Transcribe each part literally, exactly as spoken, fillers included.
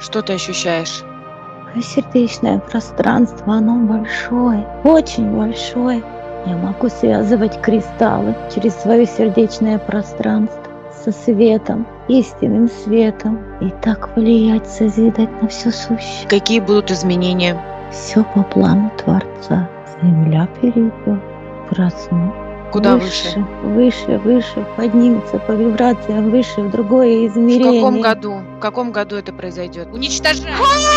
Что ты ощущаешь? Моё сердечное пространство, оно большое, очень большое. Я могу связывать кристаллы через своё сердечное пространство со светом, истинным светом, и так влиять, созидать на всё сущее. Какие будут изменения? Всё по плану Творца. Земля перейдёт в разум. Куда Выше, выше? выше, выше, поднимется по вибрациям выше, в другое В каком измерение. году? В каком году это произойдёт? Уничтожай!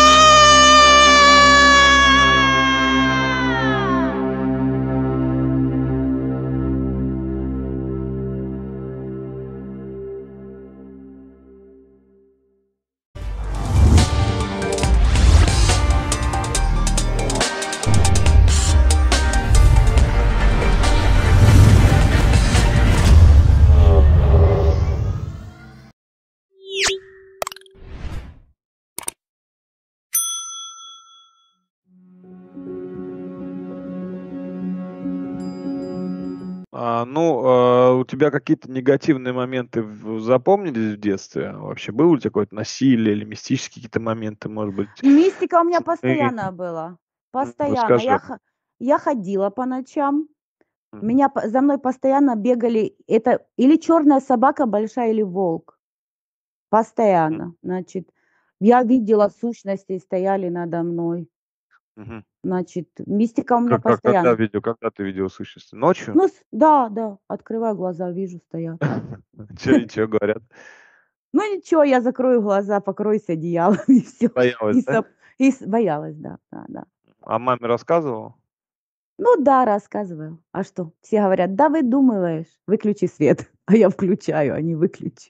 А, ну, а, у тебя какие-то негативные моменты в запомнились в детстве? Вообще было у тебя какое-то насилие или мистические какие-то моменты, может быть, Мистика у меня сны? постоянно была. М, Постоянно. расскажи. Я х я ходила по ночам. Мгм. Меня по за мной постоянно бегали. Это или чёрная собака большая, или волк. М. Постоянно. Значит, я видела сущности, стояли надо мной. Мгм. Значит, мистика у меня Как как когда постоянно. видел когда ты видела сущности? Ночью? Ну с да, да. Открываю глаза, вижу, стоят. Чё и чё говорят? Ну ничего, я закрою глаза, покроюсь одеялом и всё. Боялась, И да? соп и с боялась, да, да, да. А маме рассказывала? Ну да, рассказываю. А что? Все говорят: "Да выдумываешь, выключи свет". А я включаю, они: "Выключи".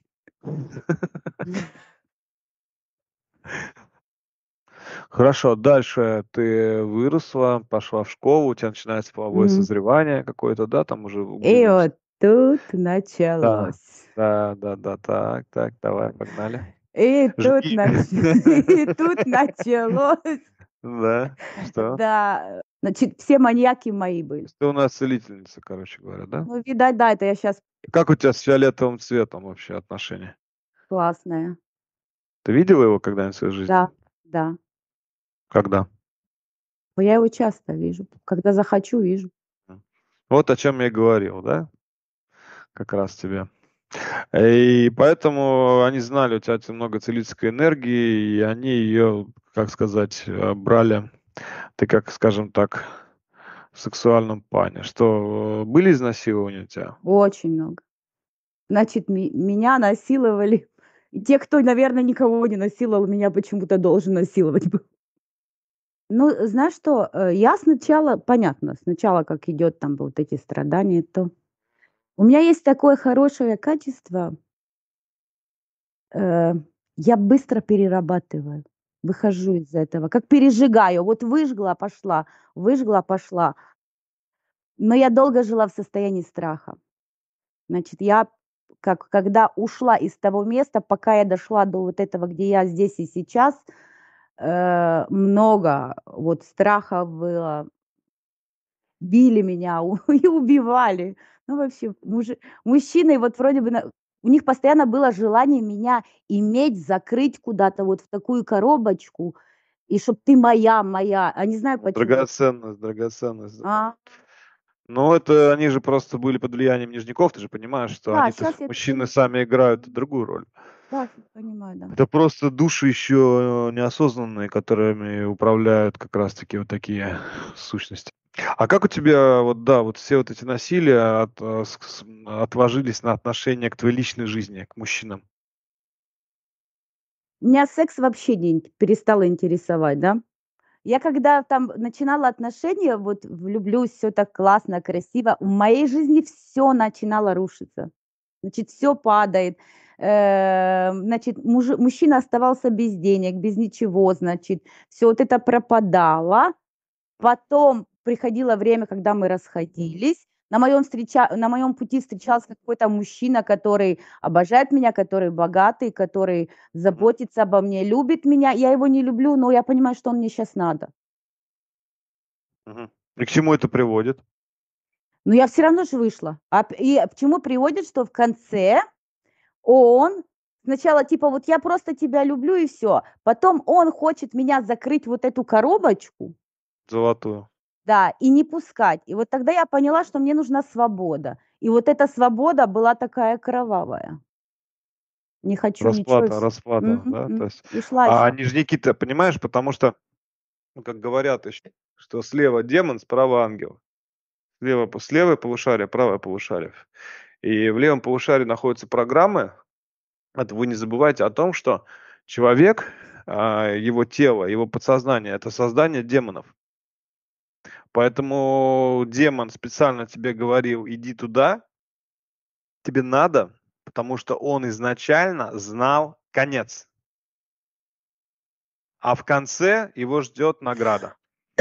Хорошо, дальше ты выросла, пошла в школу, у тя начинается половое Мгм. созревание какое-то, да, там уже И углубимся. вот тут Да, началось. да, да-да, так так, давай, погнали. И тут Жги. нач и тут началось. Да, что? Да, значит, все маньяки мои То были. есть ты у нас целительница, короче говоря, да? Ну, видать, да, это я щас Как у тя с фиолетовым цветом вообще отношения? Классная. Ты видела его когда-нибудь в своей жизни? Да, да. Когда? Но я его часто вижу. Когда захочу, вижу. М. Вот о чём я и говорил, да? Как раз тебе. И поэтому они знали, у тя тя много целительской энергии, и они её, как сказать, э, брали. Ты как, скажем так, в сексуальном плане. Что, были изнасилования у тя? Очень много. Значит, ме меня насиловали. И те, кто, наверно, никого не насиловал, меня почему-то должен насиловать был. Ну, знаешь что, э, я сначала понятно, сначала как идёт там вот эти страдания, то у меня есть такое хорошее качество э, я быстро перерабатываю, выхожу из этого, как пережигаю. Вот выжгла- пошла, выжгла- пошла. Но я долго жила в состоянии страха. Значит, я как когда ушла из того места, пока я дошла до вот этого, где я здесь и сейчас, э, много вот страхов было. Били меня у и убивали. Ну, в общем, мужи мужчины вот вроде бы на у них постоянно было желание меня иметь, закрыть куда-то вот в такую коробочку, и чтоб ты моя, моя. А не знаю почему. Драгоценность, драгоценность, да. А. Ну, это они же просто были под влиянием нижняков. Ты же понимаешь, что Да, они-то, щас ф я всё мужчины, сами играют другую роль. Да, щас понимаю, да. Это просто души ещё неосознанные, которыми управляют как раз таки вот такие сущности. А как у тебя вот, да, вот все вот эти насилия от э, с с отложились на отношение к твоей личной жизни, к мужчинам? Меня секс вообще не ин перестал интересовать, да. Я когда там начинала отношения, вот влюблюсь, всё так классно, красиво, в моей жизни всё начинало рушиться. Значит, всё падает. Э, значит, мужи мужчина оставался без денег, без ничего, значит, всё вот это пропадало. Потом приходило время, когда мы расходились. На моем встреча на моем пути встречался какой-то мужчина, который обожает меня, который богатый, который Мгм. заботится обо мне, любит меня. Я его не люблю, но я понимаю, что он мне щас надо. Мгм. И к чему это приводит? Но я всё равно же вышла. А п и к чему приводит, что в конце он Сначала типа вот я просто тебя люблю и все. Потом он хочет меня закрыть вот эту коробочку, Золотую. да, и не пускать. И вот тогда я поняла, что мне нужна свобода. И вот эта свобода была такая кровавая. Не хочу ничего. и Расплата, вс- расплата, Мгм, да, то мгм. есть. И шла, и А шла. они же какие-то, понимаешь, потому что, ну, как говорят еще, что слева демон, справа ангел. Слева, по- слева полушарие, правое полушарие. И в левом полушарии находятся программы. Это вы не забывайте о том, что человек, а, его тело, его подсознание – это создание демонов. Поэтому демон специально тебе говорил, иди туда, тебе надо, потому что он изначально знал конец. А в конце его ждет награда.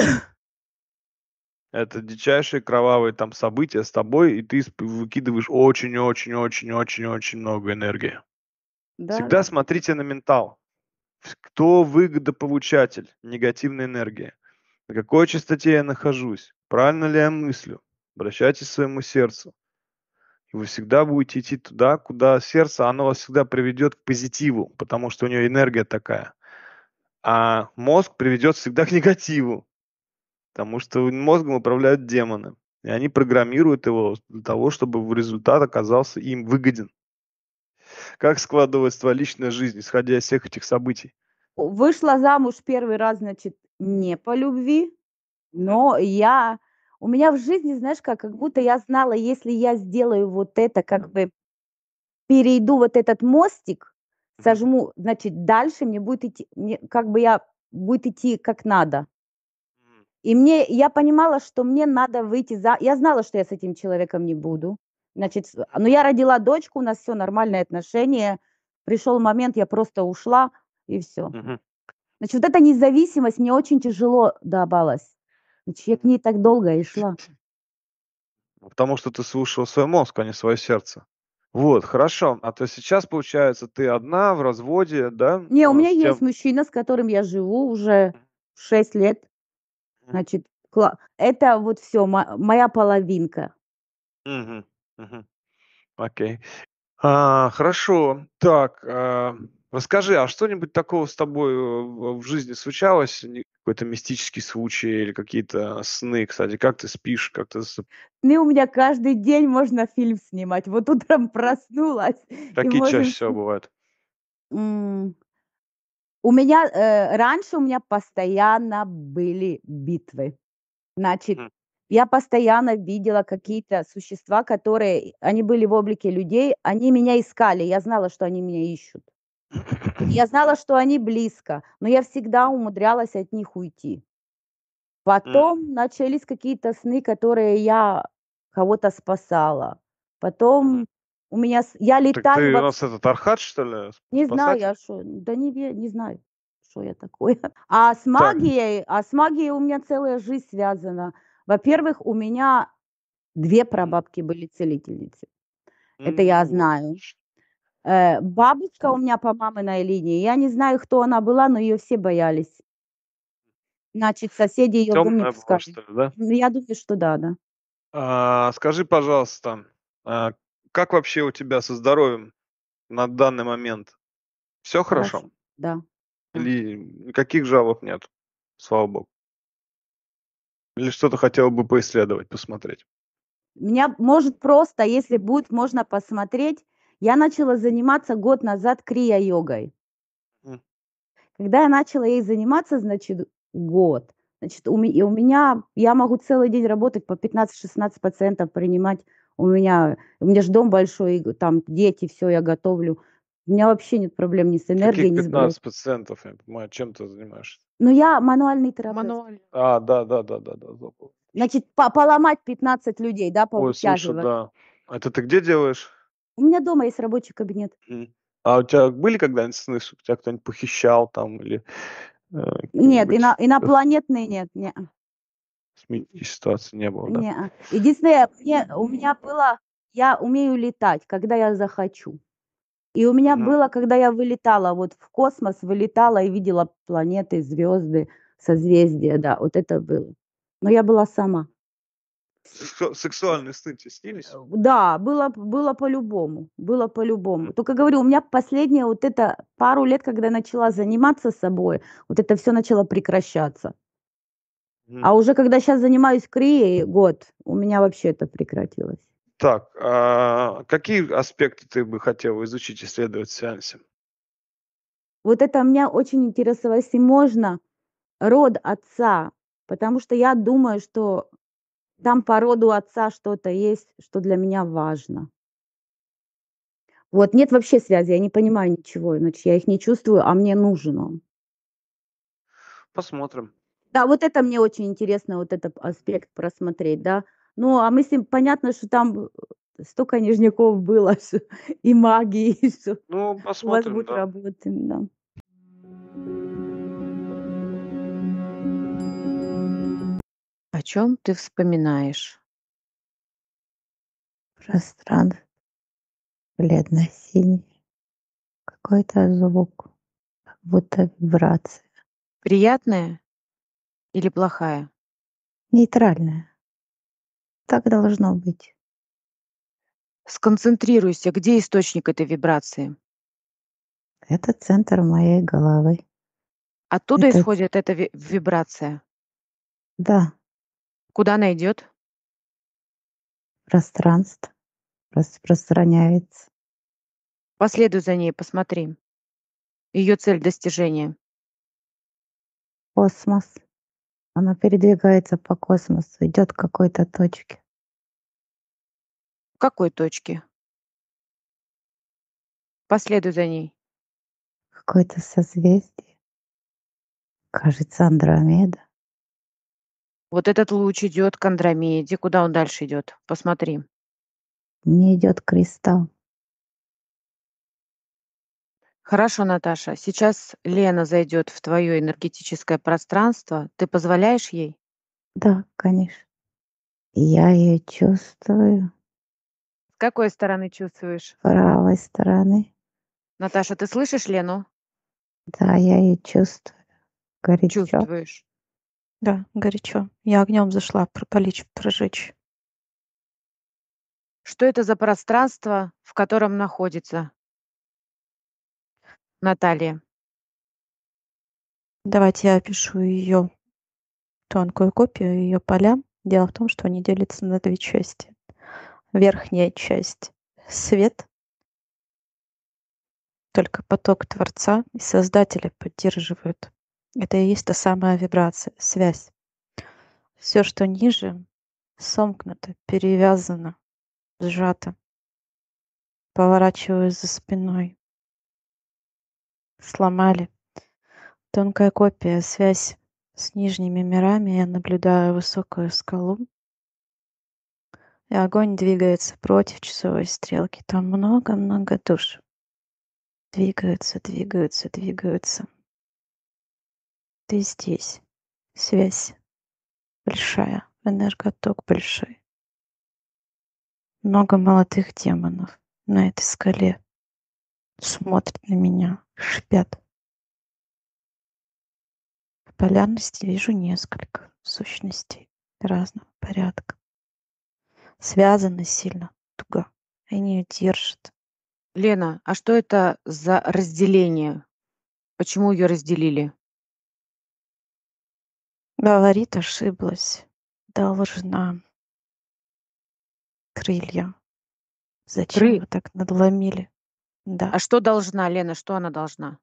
Это дичайшие кровавые там события с тобой, и ты исп- выкидываешь очень-очень-очень-очень-очень много энергии. Да, Всегда да. смотрите на ментал. Ф- Кто выгодополучатель негативной энергии? На какой частоте я нахожусь? Правильно ли я мыслю? Обращайтесь к своему сердцу. И вы всегда будете идти туда, куда сердце, оно вас всегда приведет к позитиву, потому что у нее энергия такая. А мозг приведет всегда к негативу, потому что мозгом управляют демоны. И они программируют его для того, чтобы результат оказался им выгоден. Как складывается твоя личная жизнь, исходя из всех этих событий? Вышла замуж первый раз, значит, не по любви, но я у меня в жизни, знаешь как, как будто я знала, если я сделаю вот это, как бы перейду вот этот мостик, Мгм. сожму, значит, дальше мне будет идти, мне, как бы я будет идти как надо. М. И мне, я понимала, что мне надо выйти за... Я знала, что я с этим человеком не буду. Значит, с- но я родила дочку, у нас все нормальные отношения. Пришел момент, я просто ушла, и все. Мгм. Значит, вот эта независимость мне очень тяжело давалась. Значит, я к ней так долго и шла. Потому что ты слушал свой мозг, а не свое сердце. Вот, хорошо. А то сейчас, получается, ты одна в разводе, да, Не, у а, меня с есть тем. мужчина, с которым я живу уже шесть лет. Мгм. Значит, кла- это вот все моя половинка. Мгм. Мгм. Окей. А, хорошо. Так, а, расскажи, а что-нибудь такого с тобой э, в в жизни случалось? Не- Какой-то мистический случай или какие-то сны, кстати? Как ты спишь? Как ты засып- Ну, у меня каждый день можно фильм снимать. Вот утром проснулась, и Какие чаще можем... всего сни- бывают? М, У меня, э, раньше у меня постоянно были битвы. Значит, Мгм. я постоянно видела какие-то существа, которые, они были в облике людей, они меня искали, я знала, что они меня ищут. Я знала, что они близко, но я всегда умудрялась от них уйти. М. Потом начались какие-то сны, которые я кого-то спасала. Мгм. Потом у меня с я Так летаю ты у во нас этот Архат, что ли, сп- не знаю спасатель? я что, да не ве не знаю, что я такое. А с Так. магией а с магией у меня целая жизнь связана. Во-первых, у меня две прабабки были целительницы. Это я М, вот. знаю. Э, бабушка у меня по маминой линии, я не знаю, кто она была, но ее все боялись. Значит, соседи ее в дом не Темная была, пускали. что ли, да? Ну, я думаю, что да, да. А, скажи, пожалуйста, а, как вообще у тебя со здоровьем на данный момент? Все хорошо? Хорошо. Да, да. Или никаких жалоб нет? Слава богу. Или что-то хотела бы поисследовать, посмотреть? Меня, может, просто, если будет, можно посмотреть. Я начала заниматься год назад крия-йогой. М. Когда я начала ей заниматься, значит, год, значит, у ме и у меня я могу целый день работать по пятнадцать-шестнадцать пациентов принимать. У меня у меня ж дом большой, и г там дети, все я готовлю. У меня вообще нет проблем ни с энергией, Каких ни с болезнью. пятнадцать пациентов, я не понимаю, чем ты занимаешься? Но я мануальный терапевт. Мануально. А, да, да, да, да, да, забыл. Значит, по поломать пятнадцать людей, да, Ой, слушай, повытягивать. да. Это ты где делаешь? У меня дома есть рабочий кабинет. Мгм. А у тебя были когда-нибудь сны, что тебя кто-нибудь похищал там или э, Нет, ино какие-нибудь э, инопланетные нет, неа. космические ситуации не было, да? Неа. Единственное, мне у меня было я умею летать, когда я захочу. И у меня Мгм. было, когда я вылетала вот в космос, вылетала и видела планеты, звезды, созвездия, да, вот это было. Но я была сама. Сексу- Сексуальные стынки снились? Э, Да, было, п- было по-любому, было по-любому. Только говорю, у меня последние вот это пару лет, когда я начала заниматься собой, вот это все начало прекращаться. Мгм. А уже когда сейчас занимаюсь крией год, у меня вообще это прекратилось. Так, а какие аспекты ты бы хотел изучить, исследовать в сеансе? Вот это меня очень интересовало, если можно, род отца, потому что я думаю, что там по роду отца что-то есть, что для меня важно. Вот, нет вообще связи, я не понимаю ничего, значит, я их не чувствую, а мне нужен он. Посмотрим. Да, вот это мне очень интересно, вот этот аспект просмотреть, да. Ну, а мы с ним, понятно, что там э, столько нижняков было, что и магии, и что Ну, у вас посмотрим, будет да. работать, да. О чем ты вспоминаешь? Пространство бледно-синий. Какой-то звук, как будто вибрация. Приятная или плохая? Нейтральная. Так должно быть. Сконцентрируйся, где источник этой вибрации. Это центр моей головы. Оттуда Это, ц- исходит эта ви- вибрация. да, Куда она идет? пространство распространяется. Последуй за ней, посмотри. Ее цель достижения. Космос. Оно передвигается по космосу, идет к какой-то точке. В какой точке? Последуй за ней. Какое-то созвездие. Кажется, Андромеда. Вот этот луч идет к Андромеде. Куда он дальше идет? Посмотри. Мне идет кристалл. Хорошо, Наташа. Сейчас Лена зайдет в твое энергетическое пространство. Ты позволяешь ей? Да, конечно. Я ее чувствую С какой стороны чувствуешь? с правой стороны. Наташа, ты слышишь Лену? Да, я ее чувствую. Горячо. Чувствуешь. Да, горячо. Я огнем зашла про- полечь, прожечь. Что это за пространство, в котором находится Наталья? Давайте я опишу ее тонкую копию, ее поля. Дело в том, что они делятся на две части. Верхняя часть — свет, только поток Творца и Создателя поддерживают. Это и есть та самая вибрация, связь. Все, что ниже, сомкнуто, перевязано, сжато. Поворачиваю за спиной. Сломали. Тонкая копия, связь с нижними мирами. Я наблюдаю высокую скалу, и огонь двигается против часовой стрелки. Там много-много душ. Двигаются, двигаются, двигаются. Ты здесь. Связь большая, энерготок большой. Много молодых демонов на этой скале. Смотрят на меня, шипят. В полярности вижу несколько сущностей разного порядка. Связаны сильно, туго. Они ее держат. Лена, а что это за разделение? Почему ее разделили? Говорит, ошиблась. Должна. Крылья. Зачем Кры. вы так надломили? Да. А что должна, Лена, что она должна?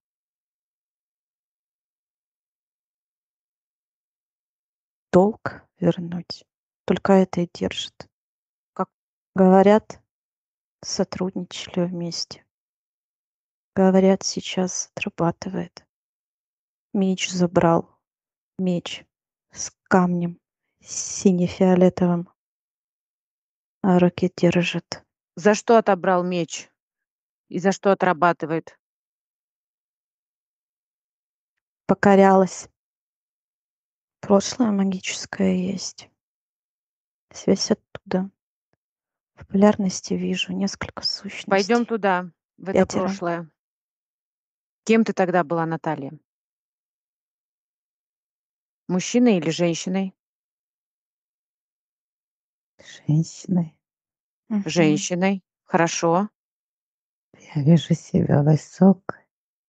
Долг вернуть. Только это и держит. Как? Говорят, сотрудничали вместе. Говорят, сейчас отрабатывает. Меч забрал. Меч с камнем сине-фиолетовым. А руки держит. За что отобрал меч? И за что отрабатывает? Покорялась. Прошлое магическое есть. Связь оттуда. В полярности вижу несколько сущностей. Пойдем туда, в это Пятеро. прошлое. Кем ты тогда была, Наталья? Мужчиной или женщиной? Женщиной. Мгм. Женщиной. Хорошо. Я вижу себя высокой,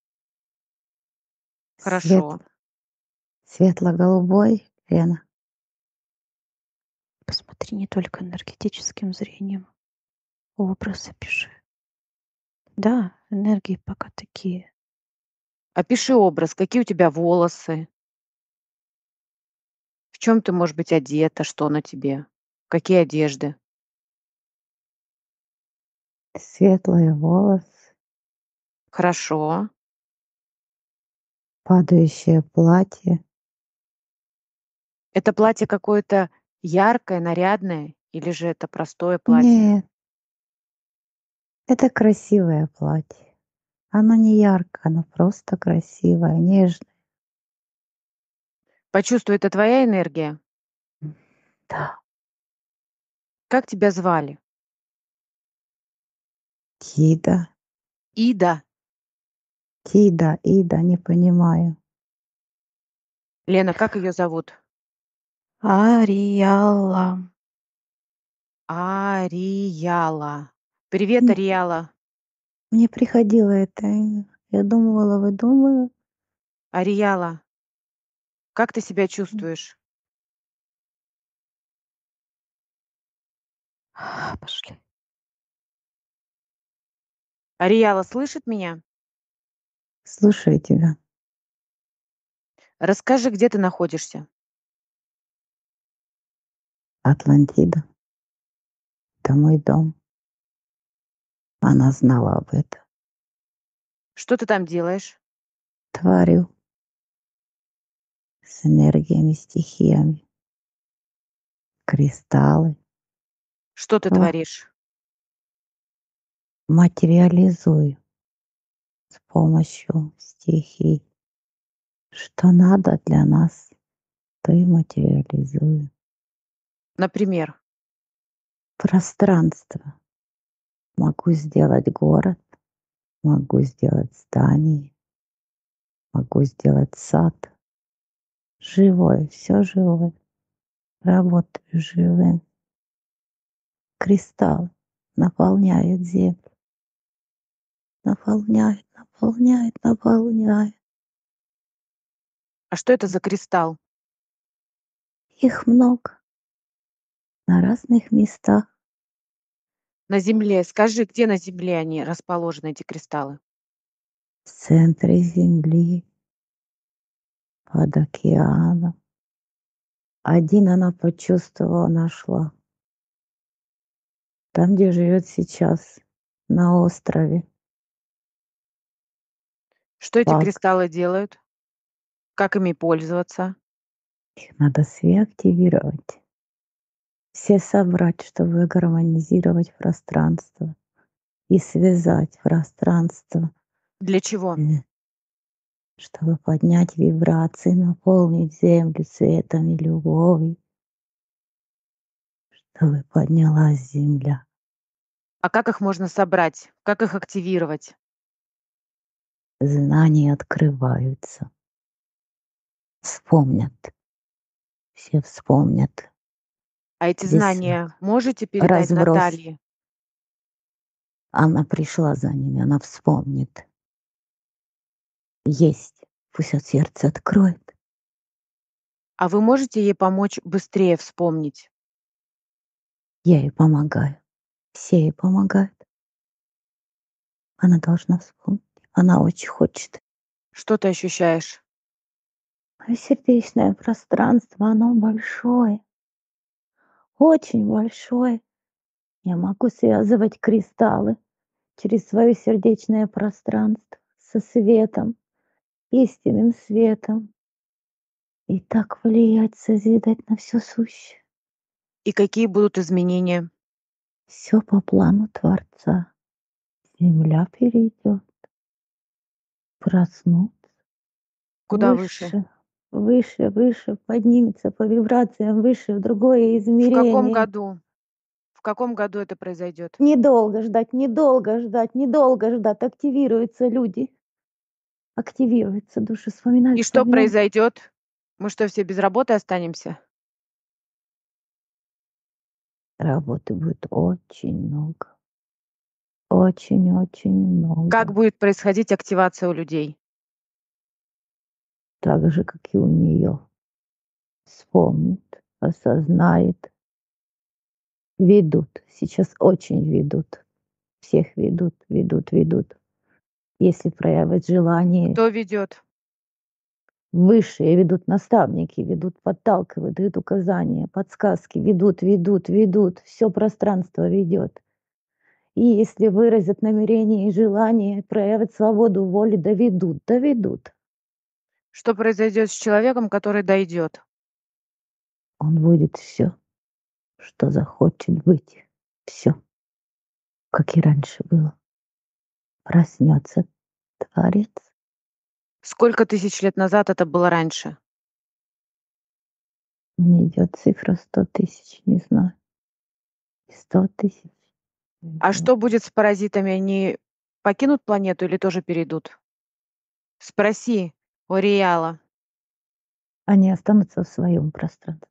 свет, Хорошо. светло-голубой, Лена. Посмотри не только энергетическим зрением. Образ опиши. Да, энергии пока такие. Опиши образ. Какие у тебя волосы? В чем ты, может быть, одета? Что на тебе? Какие одежды? Светлые волосы, Хорошо. падающее платье. Это платье какое-то яркое, нарядное или же это простое платье? Нет, это красивое платье. Оно не яркое, оно просто красивое, нежное. Почувствуй, это твоя энергия? Да, Как тебя звали? Тида, Ида. Тида, Ида, не понимаю. Лена, как ее зовут? Ариала. Арияла. Привет, Мне, Арияла. мне приходило это имя. Я думала, выдумываю. Арияла, как ты себя чувствуешь? Пошли. Арияла слышит меня? Слушаю тебя. Расскажи, где ты находишься? Атлантида. Это мой дом. Она знала об этом. Что ты там делаешь? Творю с энергиями, стихиями. Кристаллы. Что ты О, творишь? материализую с помощью стихий. Что надо для нас, то и материализую. Например, Пространство. Могу сделать город, могу сделать здание, могу сделать сад. Живое, все живое. Работаю живым. Кристалл наполняет землю. Наполняет, наполняет, наполняет. а что это за кристалл? Их много на разных местах. На Земле. Скажи, где на Земле они расположены, эти кристаллы? В центре Земли, под океаном. Один она почувствовала, нашла. Там, где живет сейчас, на острове. Что эти Палк. кристаллы делают? Как ими пользоваться? Их надо все активировать. Все собрать, чтобы гармонизировать пространство и связать пространство, Для чего? э, чтобы поднять вибрации, наполнить землю светом и любовью, чтобы поднялась земля. А как их можно собрать? Как их активировать? Знания открываются. Вспомнят. Все вспомнят. А эти Здесь знания можете передать разброс. Наталье? Она пришла за ними, она вспомнит. Есть. Пусть от сердца откроет. А вы можете ей помочь быстрее вспомнить? Я ей помогаю. Все ей помогают. Она должна вспомнить. Она очень хочет. Что ты ощущаешь? Мое сердечное пространство, оно большое. Очень большое. Я могу связывать кристаллы через свое сердечное пространство со светом, истинным светом. И так влиять, созидать на все сущее. И какие будут изменения? Все по плану Творца. Земля перейдет. Проснуться. Куда выше? Выше, выше, выше, поднимется по вибрациям выше в другое В каком измерение. году? В каком году это произойдет? Недолго ждать, недолго ждать, недолго ждать. Активируются люди. Активируются души, И вспоминают, что вспоминают. произойдет? Мы что, все без работы останемся? Работы будет очень много. Очень-очень Как много. будет происходить активация у людей? Так же, как и у нее. Вспомнит, осознает. Ведут. Сейчас очень ведут. Всех ведут, ведут, ведут. Если проявят желание, Кто ведет? высшие ведут, наставники ведут, подталкивают, дают указания, подсказки, ведут, ведут, ведут. Все пространство ведет. И если выразят намерение и желание, проявят свободу воли, доведут, доведут. Что произойдет с человеком, который дойдет? Он будет все, что захочет быть. Все, как и раньше было. Проснется Творец. Сколько тысяч лет назад это было раньше? Мне идет цифра сто тысяч, не знаю. Сто тысяч. А что будет с паразитами? Они покинут планету или тоже перейдут? Спроси у Риала. Они останутся в своем пространстве.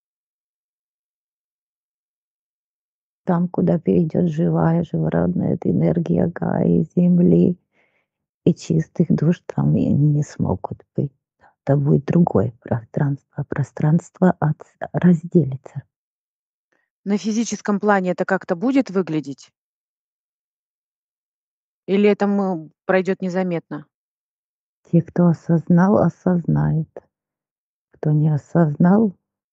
Там, куда перейдет живая, живородная эта энергия Гаи, Земли и чистых душ, там и не смогут быть. Это будет другое пространство. Пространство от... разделится. На физическом плане это как-то будет выглядеть? Или это м, пройдет незаметно? Те, кто осознал, осознает. Кто не осознал,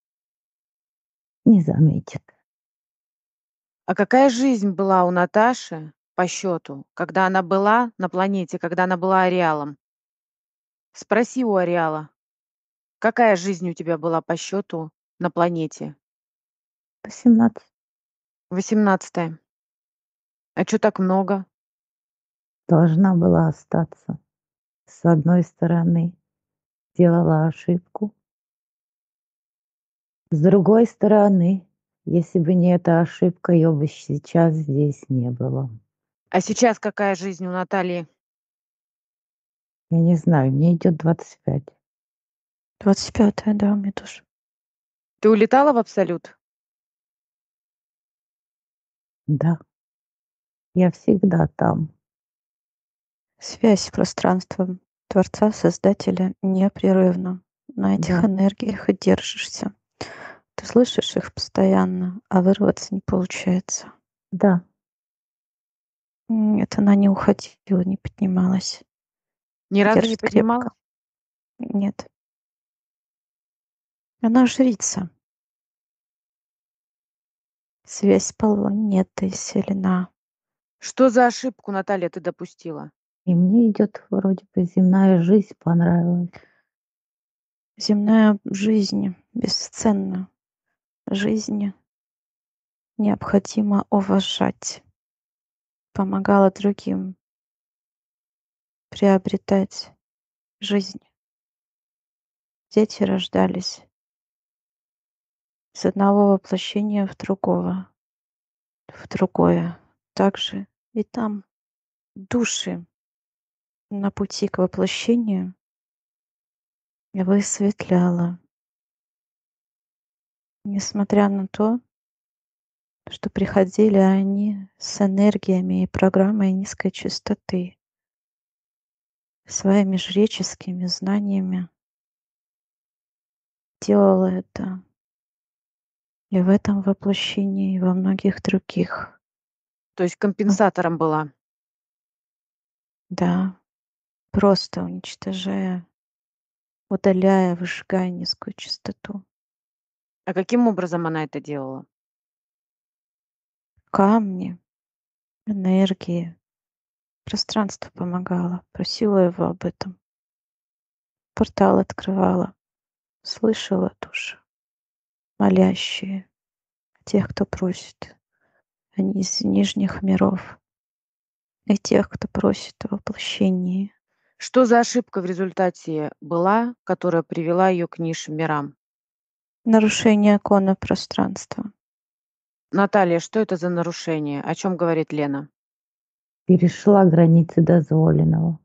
не заметит. А какая жизнь была у Наташи по счету, когда она была на планете, когда она была Ариалом? Спроси у Ариала, какая жизнь у тебя была по счету на планете? восемнадцать. Восемнадцатая. А чё так много? Должна была остаться. С одной стороны, сделала ошибку. С другой стороны, если бы не эта ошибка, ее бы сейчас здесь не было. А сейчас какая жизнь у Натальи? Я не знаю, мне идет двадцать пять. двадцать пятое, да, мне тоже. Ты улетала в Абсолют? Да, я всегда там. Связь с пространством Творца, Создателя непрерывна. На этих Да, энергиях и держишься. Ты слышишь их постоянно, а вырваться не получается. да. М, Это она не уходила, не поднималась. Ни разу не Держит поднималась? крепко. Нет. Она жрица. Связь с планетой сильна. Что за ошибку, Наталья, ты допустила? И мне идет вроде бы земная жизнь понравилась. Земная жизнь бесценна. Жизнь необходимо уважать. Помогала другим приобретать жизнь. Дети рождались с одного воплощения в другого, в другое. Также и там души на пути к воплощению высветляла. Несмотря на то, что приходили они с энергиями и программой низкой частоты, своими жреческими знаниями, делала это и в этом воплощении, и во многих других. То есть компенсатором была. Да, просто уничтожая, удаляя, выжигая низкую частоту. А каким образом она это делала? Камни, энергии, пространство помогало, просила его об этом. Портал открывала, слышала души, молящие, тех, кто просит, они из нижних миров, и тех, кто просит о воплощении. Что за ошибка в результате была, которая привела ее к низшим мирам? Нарушение кона пространства. Наталья, что это за нарушение? О чем говорит Лена? Перешла границы дозволенного.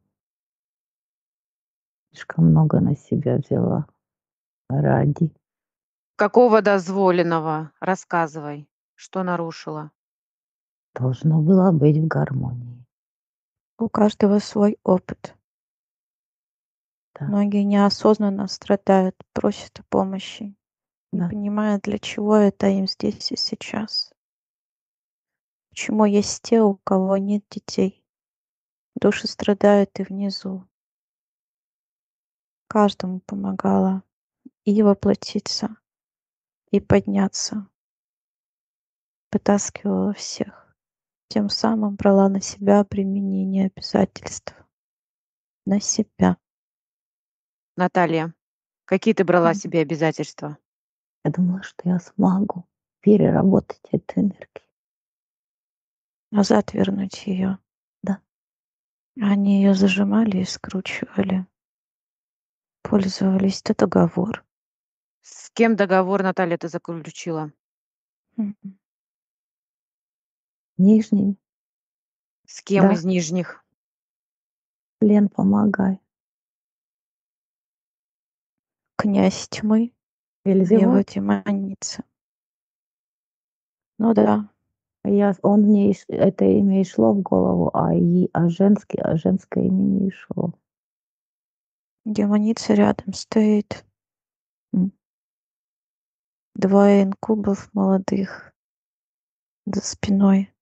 Слишком много на себя взяла. Ради. Какого дозволенного? Рассказывай. Что нарушила? Должно было быть в гармонии. У каждого свой опыт. Да, Многие неосознанно страдают, просят о помощи, не да. понимая, для чего это им здесь и сейчас. Почему есть те, у кого нет детей. Души страдают и внизу. Каждому помогала и воплотиться, и подняться. Вытаскивала всех. Тем самым брала на себя применение обязательств. На себя. Наталья, какие ты брала М. себе обязательства? Я думала, что я смогу переработать эту энергию. Назад вернуть ее. Да. Они ее зажимали и скручивали. Пользовались. Это договор. С кем договор, Наталья, ты заключила? Мгм. Нижними. С кем Да. из нижних? Лен, помогай. Князь тьмы в его Вельзевул? демонице. Ну да. Я, он мне и ш- это имя и шло в голову, а, и, а, женский, а женское имя не шло. Демоница рядом стоит. М. Двое инкубов молодых за спиной.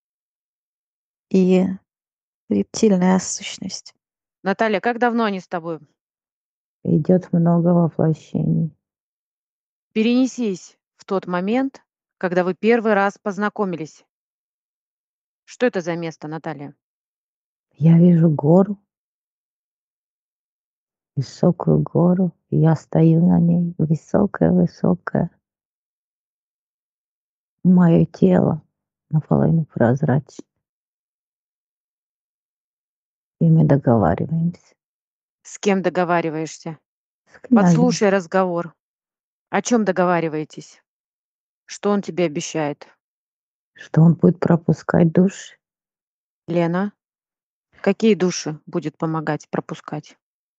И рептильная сущность. Наталья, как давно они с тобой? Идет много воплощений. Перенесись в тот момент, когда вы первый раз познакомились. Что это за место, Наталья? Я вижу гору, высокую гору, и я стою на ней, высокая-высокая. Мое тело наполовину прозрачно. И мы договариваемся С кем договариваешься? с князем, Подслушай разговор. О чем договариваетесь? Что он тебе обещает? что он будет пропускать души. Лена, какие души будет помогать пропускать?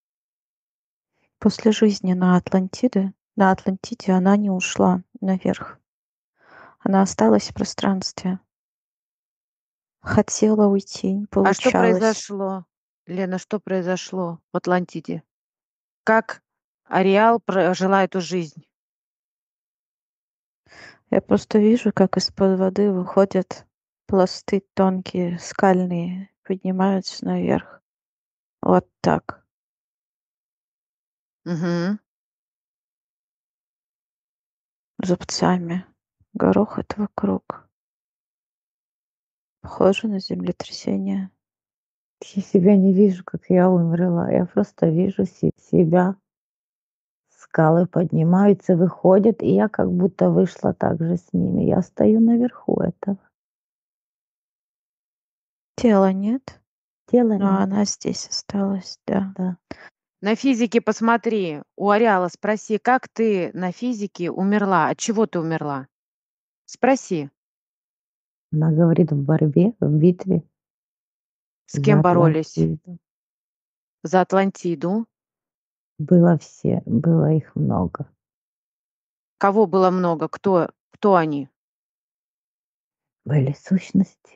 После жизни на Атлантиде, на Атлантиде она не ушла наверх. Она осталась в пространстве. Хотела уйти, не А что получалось. произошло? Лена, что произошло в Атлантиде? Как Ариал прожила эту жизнь? Я просто вижу, как из-под воды выходят пласты тонкие, скальные, поднимаются наверх. Вот так. Угу. Зубцами. Грохот вокруг. Похоже на землетрясение. Я себя не вижу, как я умерла. Я просто вижу се- себя. Скалы поднимаются, выходят, и я как будто вышла также с ними. Я стою наверху этого. Тела нет, Тела но нет. она здесь осталась, да. Да. На физике посмотри. У Ариала спроси, как ты на физике умерла? От чего ты умерла? Спроси, Она говорит в борьбе, в битве с за кем боролись? Атлантиду. За Атлантиду. Было все, было их много. Кого было много? Кто, кто они? Были сущности,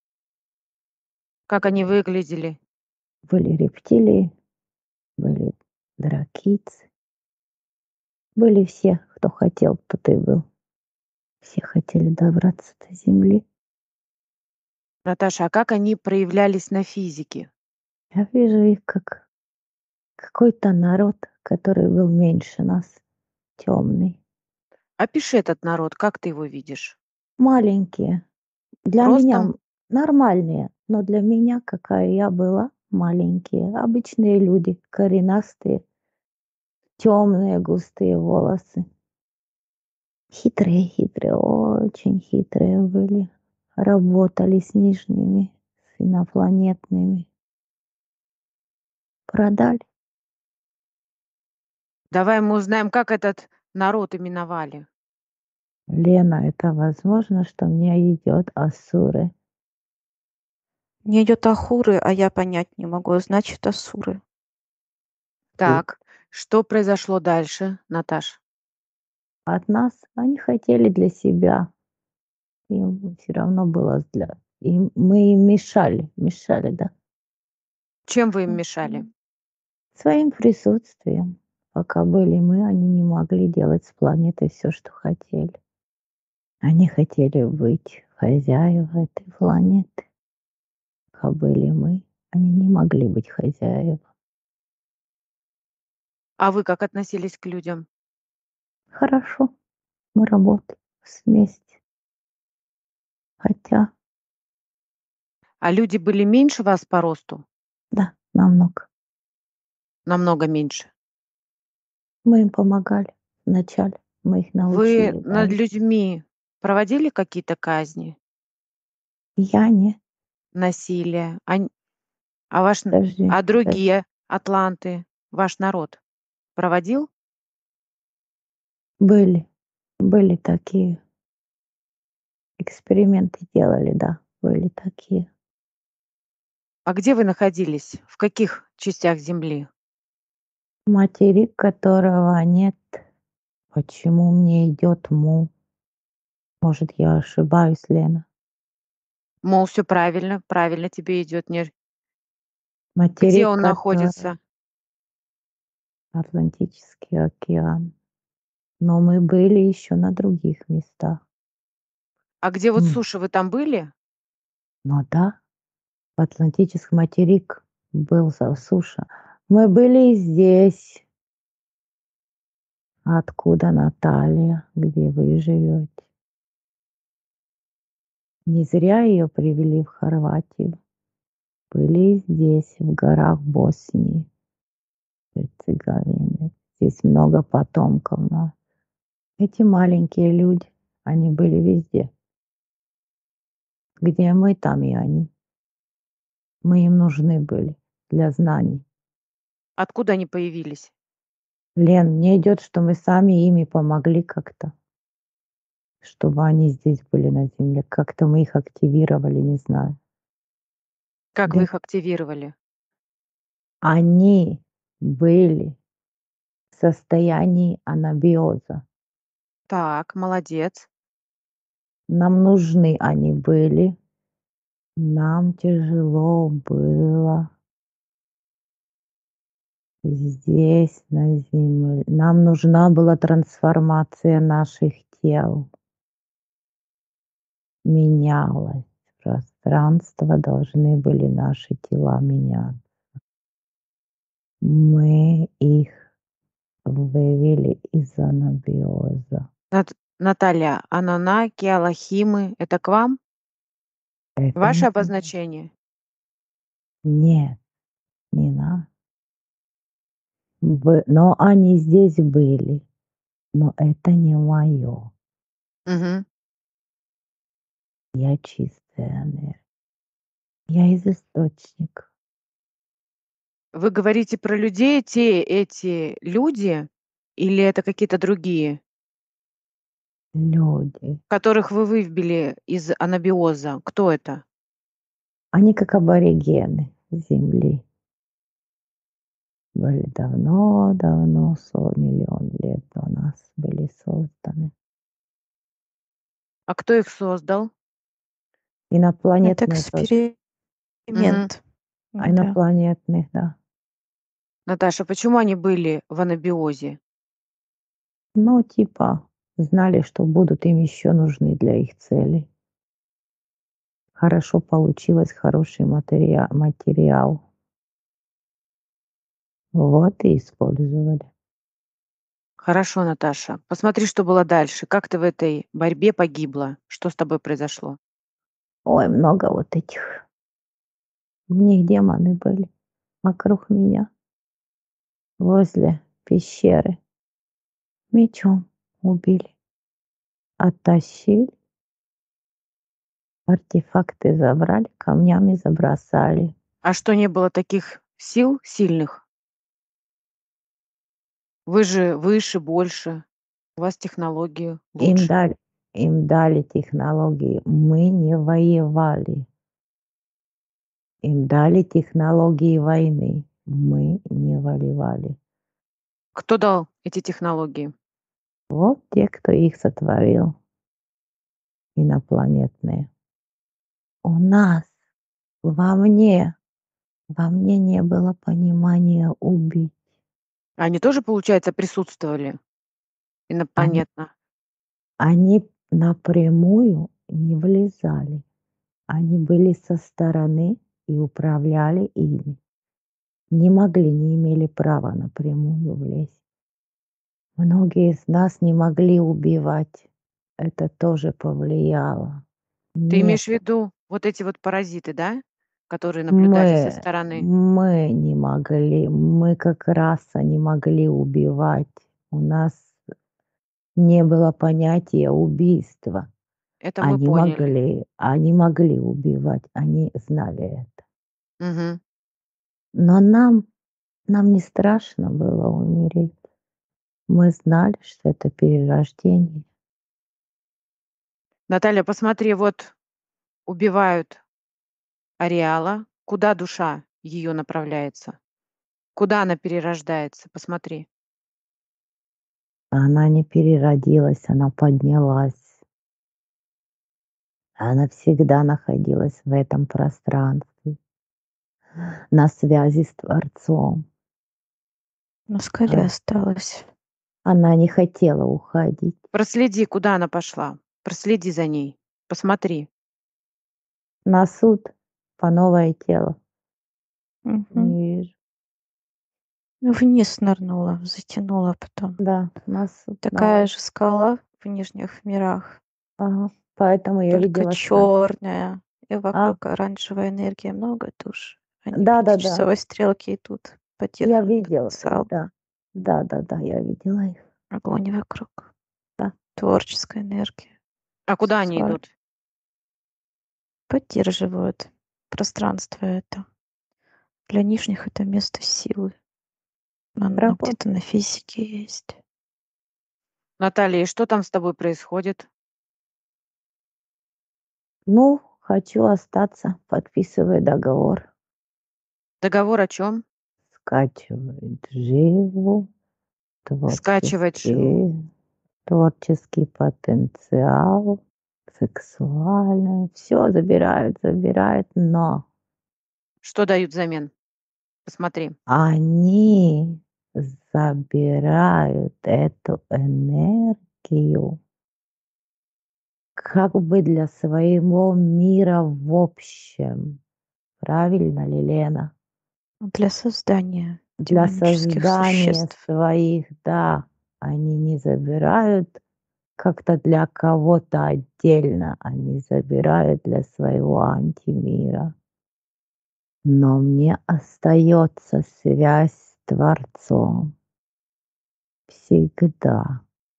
Как они выглядели? были рептилии, были дракицы, были все, кто хотел, тот и был. Все хотели добраться до земли. Наташа, а как они проявлялись на физике? Я вижу их как какой-то народ, который был меньше нас, темный, Опиши этот народ, как ты его видишь? маленькие. Для меня Ростом? м- нормальные, но для меня, какая я была, маленькие, обычные люди, коренастые, темные, густые волосы. Хитрые, хитрые, очень хитрые были. Работали с нижними, с инопланетными. Продали. Давай мы узнаем, как этот народ именовали. Лена, это возможно, что мне идет Асуры. Мне идет Ахуры, а я понять не могу, значит Асуры. Так, что произошло дальше, Наташ? От нас они хотели для себя им все равно было для им мы им мешали, мешали, да. Чем вы им мешали? Своим присутствием. Пока были мы, они не могли делать с планетой все, что хотели. Они хотели быть хозяева этой планеты. Пока были мы, они не могли быть хозяева. А вы как относились к людям? Хорошо, мы работали вместе. Хотя, А люди были меньше вас по росту? да, намного. Намного меньше. Мы им помогали вначале, мы их Вы научили, над дали. людьми проводили какие-то казни, Я не. насилие? Ань а ваш н Подожди, а подожди. другие атланты, ваш народ проводил? Были, были такие эксперименты делали, да, были такие. А где вы находились? В каких частях Земли? Материк, которого нет. Почему мне идет му? Может, я ошибаюсь, Лена? Мол, все правильно, правильно тебе идет. Не Где Материк, он который находится? Атлантический океан. Но мы были еще на других местах. А где вот М, суша, вы там были? Но да, Атлантический материк был за суша. Мы были и здесь. Откуда Наталья? Где вы живете? Не зря ее привели в Хорватию. Были и здесь, в горах Боснии, Герцеговины. Здесь много потомков. Но эти маленькие люди, они были везде. Где мы, там и они. Мы им нужны были для знаний. Откуда они появились? Лен, мне идет, что мы сами ими помогли как-то, чтобы они здесь были на Земле. Как-то мы их активировали, не знаю. Как вы Лен, их активировали? они были в состоянии анабиоза. Так, молодец. Нам нужны они были. Нам тяжело было здесь, на Земле. Нам нужна была трансформация наших тел. Менялось пространство, должны были наши тела меняться. Мы их вывели из анабиоза. Нат Наталья, Анунаки, Алахимы — это к вам? Это Ваше не ко мне. обозначение? Нет, не надо. Бы но они здесь были, но это не моё. Мгм. Я чистая энергия. Я из источника. Вы говорите про людей, те эти люди или это какие-то другие, Люди. которых вы вывели из анабиоза? Кто это? Они как аборигены Земли. Были давно-давно, сто миллион лет до нас были созданы. А кто их создал? Это Инопланетные тоже. Мгм. эксперимент. А Да. инопланетных, да. Наташа, почему они были в анабиозе? Ну, типа, знали, что будут им еще нужны для их целей. Хорошо получилось, хороший материа материал. Вот и использовали. Хорошо, Наташа. Посмотри, что было дальше. Как ты в этой борьбе погибла? Что с тобой произошло? Ой, много вот этих. В них демоны были вокруг меня, возле пещеры. Мечом убили, оттащили, артефакты забрали, камнями забросали. А что, не было таких сил сильных? Вы же выше, больше. У вас технологии Им лучше. дали им дали технологии. Мы не воевали. Им дали технологии войны. Мы не воевали. Кто дал эти технологии? Вот те, кто их сотворил. инопланетные. У нас, во мне, во мне не было понимания убить. Они тоже, получается, присутствовали Они, инопланетно? они напрямую не влезали. Они были со стороны и управляли ими. Не могли, не имели права напрямую влезть. Многие из нас не могли убивать. Это тоже повлияло. Ты имеешь в Нет, виду вот эти вот паразиты, да? Которые наблюдали со мы, стороны? мы не могли, мы как раса не могли убивать. У нас не было понятия убийства. Это мы Они поняли. могли, они могли убивать, они знали это. Мгм. Но нам, нам не страшно было умереть. Мы знали, что это перерождение. Наталья, посмотри, вот убивают Ариала. Куда душа ее направляется? Куда она перерождается? Посмотри. Она не переродилась, она поднялась. Она всегда находилась в этом пространстве, на связи с Творцом. На скале А, осталась. Она не хотела уходить. Проследи, куда она пошла. Проследи за ней. Посмотри. На суд по новое тело. Мгм. Не вижу. Вниз нырнула, затянула потом. Да, на суд. Да. Такая же скала в нижних мирах, Ага. Поэтому я только видела сна. черная. И А, вокруг оранжевая энергия, много душ. Они да, по да, да. часовой стрелке идут, Я поддерживают видела. потенциал. Да. Да, да, да, я видела их. Огонь вокруг. Да. Творческая энергия. А куда они Сексуаль- идут? Поддерживают пространство это. Для нижних это место силы. Оно Работа. где-то на физике есть. Наталья, и что там с тобой происходит? Ну, хочу остаться. Подписываю договор. Договор о чем? Скачивает живу. Скачивать живу. Творческий, творческий потенциал, сексуальное. Все забирают, забирают, но Что дают взамен? Посмотри. они забирают эту энергию как бы для своего мира в общем. Правильно ли, Лена? Для создания Для демонических создания существ. своих, да, они не забирают как-то для кого-то отдельно, они забирают для своего антимира. Но мне остается связь с Творцом. Всегда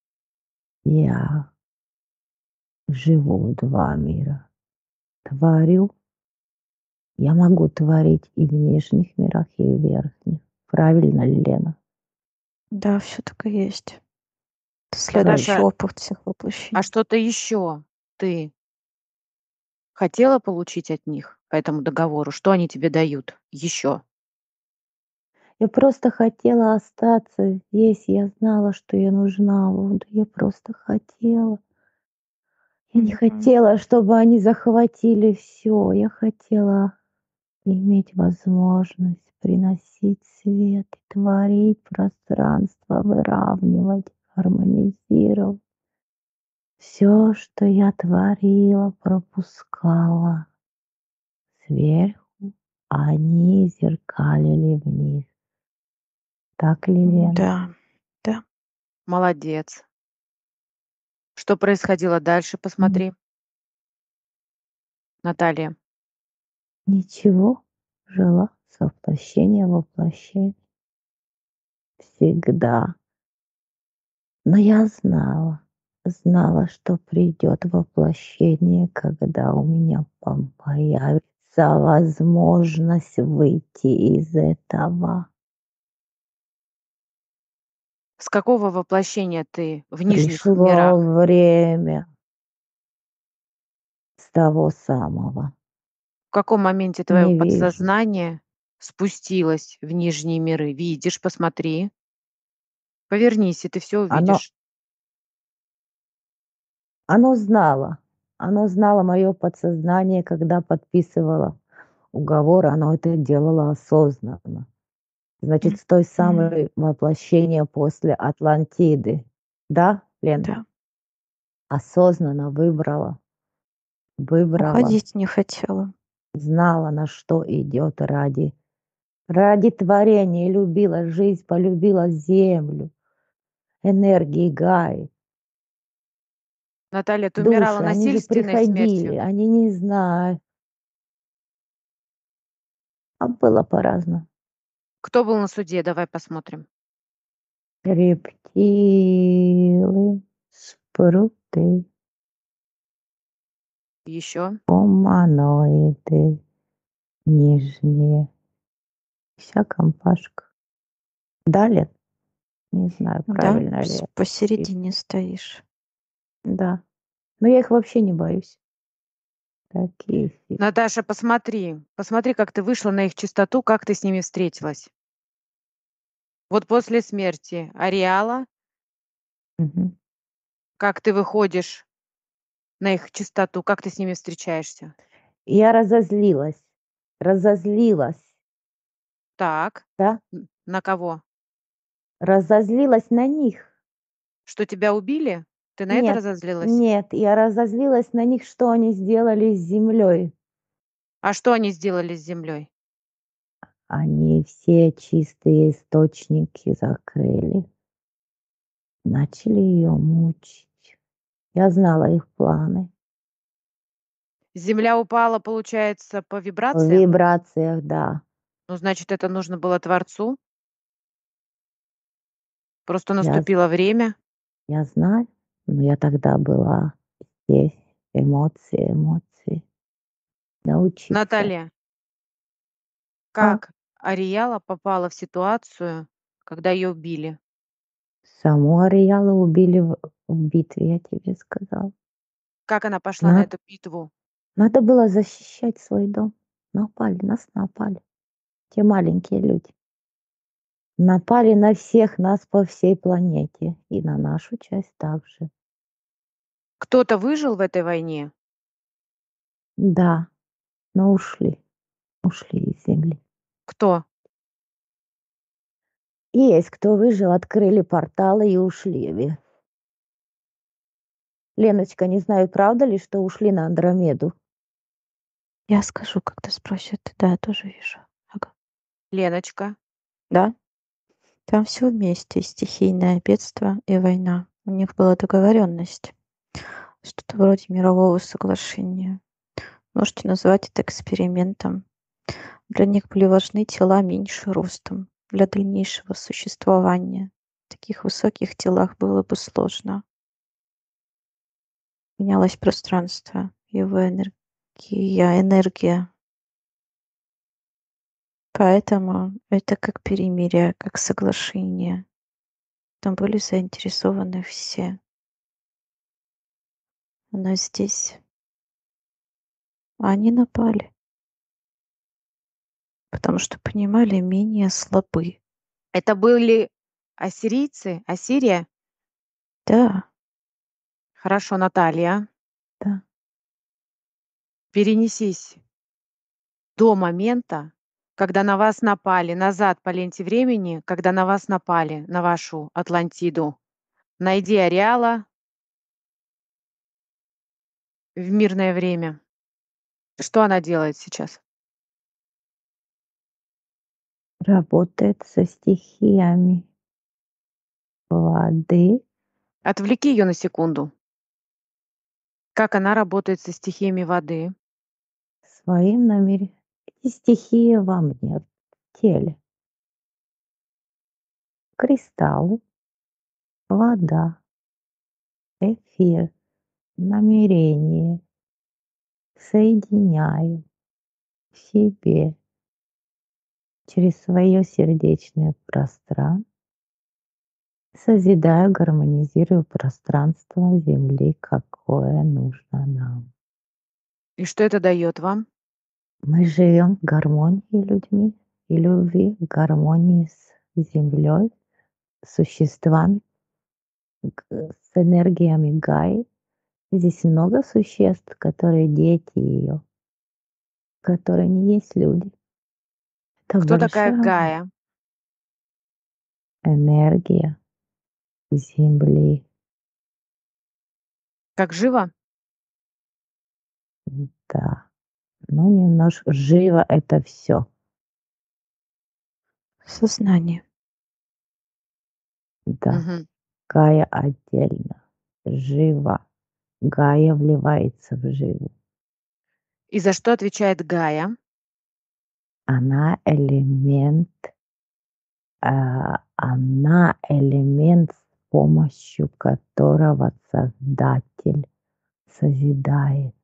я живу в два мира. Творю. Я могу творить и в нижних мирах, и в верхних. Правильно ли, Лена? Да, все так и есть. Это следующий Наташа, опыт всех а воплощений. что-то еще ты хотела получить от них по этому договору? Что они тебе дают еще? Я просто хотела остаться здесь. Я знала, что я нужна буду. Я просто хотела. Я не Мгм. хотела, чтобы они захватили все. Я хотела иметь возможность приносить свет и творить пространство, выравнивать, гармонизировать. Все, что я творила, пропускала сверху, а они зеркалили вниз. Так ли, Лена? Да, да. Молодец. Что происходило дальше? М, Посмотри. Наталья. Ничего, жила с воплощения в воплощение. Всегда. Но я знала, знала, что придет воплощение, когда у меня пом- появится возможность выйти из этого. С какого воплощения ты в нижних Пришло мирах? время с того самого. В каком моменте твое Не вижу. подсознание спустилось в нижние миры? Видишь, посмотри. Повернись, и ты все Оно, увидишь. оно знало. Оно знало мое подсознание, когда подписывало уговор, оно это делало осознанно. Значит, с той Мгм. самой воплощения после Атлантиды. Да, Лен? Да. Осознанно выбрала. Выбрала. Уходить не хотела. Знала, на что идет ради. Ради творения любила жизнь, полюбила землю, энергии Гаи. Наталья, ты умирала Души, они же насильственной приходили, смертью? они не знают. А было по-разному. Кто был на суде? Давай посмотрим. Рептилы, спруты, Еще. гуманоиды, нижние. Вся компашка. Далее? Не знаю, Да, правильно ли с- это. посередине стоишь. Да. Но я их вообще не боюсь. Такие фи- Наташа, посмотри. Посмотри, как ты вышла на их чистоту, как ты с ними встретилась. Вот после смерти Ариала, Мгм. как ты выходишь на их чистоту, как ты с ними встречаешься? Я разозлилась. Разозлилась. Так. Да? Н- На кого? Разозлилась на них. Что тебя убили? Ты на это Нет, разозлилась? нет, я разозлилась на них, что они сделали с землей. А что они сделали с землей? Они все чистые источники закрыли. Начали ее мучить. Я знала их планы. Земля упала, получается, по В вибрациям? вибрациях, да. Ну, значит, это нужно было Творцу. Просто Я, наступило время. я знаю, но я тогда была здесь. Эмоции, эмоции. Научиться. Наталья, А как Ариала попала в ситуацию, когда ее убили? саму Ариялу убили в, в битве, я тебе сказала. Как она пошла на На- эту битву? надо было защищать свой дом. Напали, нас напали. Те маленькие люди. Напали на всех нас по всей планете. И на нашу часть также. Кто-то выжил в этой войне? Да, но ушли. Ушли из земли. Кто? Есть кто выжил, открыли порталы и ушли. Ви- Леночка, не знаю, правда ли, что ушли на Андромеду? Я скажу, когда спросят. Да, я тоже вижу. Ага. Леночка. Да, там все вместе. Стихийное бедство и война. У них была договоренность. Что-то вроде мирового соглашения. Можете назвать это экспериментом. Для них были важны тела меньше ростом для дальнейшего существования. В таких высоких телах было бы сложно. Менялось пространство, его энергия, энергия. Поэтому это как перемирие, как соглашение. Там были заинтересованы все. Но здесь они напали, потому что понимали, менее слабы. Это были ассирийцы? Ассирия? Да, Хорошо, Наталья. Да. Перенесись до момента, когда на вас напали, назад по ленте времени, когда на вас напали, на вашу Атлантиду. Найди Ариала в мирное время. Что она делает сейчас? Работает со стихиями воды. Отвлеки ее на секунду. Как она работает со стихиями воды? Своим намерением. Эти стихии во мне, в теле. Кристаллы, вода, эфир, намерение. Соединяю в себе через свое сердечное пространство. Созидаю, гармонизирую пространство Земли, какое нужно нам. И что это дает вам? Мы живем в гармонии людьми и любви, в гармонии с Землей, с существами, г- с энергиями Гаи, Здесь много существ, которые дети ее, которые не есть люди. Это Кто такая большая Гая? энергия Земли. Как жива? Да. Ну, немножко живо это все. Сознание. Да. Мгм. Гая отдельно. Жива. Гая вливается в живу. И за что отвечает Гая? Она элемент, а, она элемент, с помощью которого Создатель созидает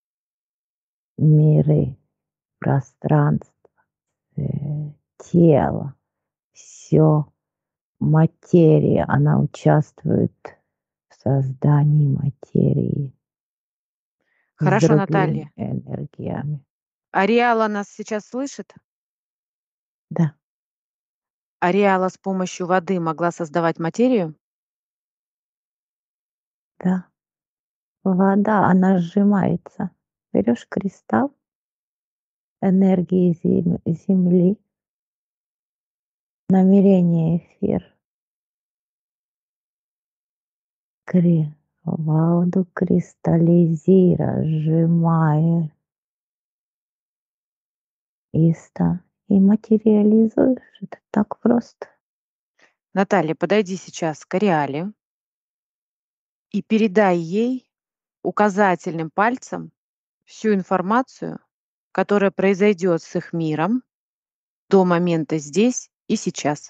миры, пространство, э, тело, все материя. Она участвует в создании материи с Хорошо, другими Наталья. энергиями. Ариала нас сейчас слышит? Да, Ариала с помощью воды могла создавать материю? да. Вода, она сжимается. Берешь кристалл энергии зем- Земли, намерение эфир, кри, воду кристаллизируешь, сжимаешь и, ста- и материализуешь. Это так просто. Наталья, подойди сейчас к Ариале и передай ей указательным пальцем всю информацию, которая произойдет с их миром до момента здесь и сейчас.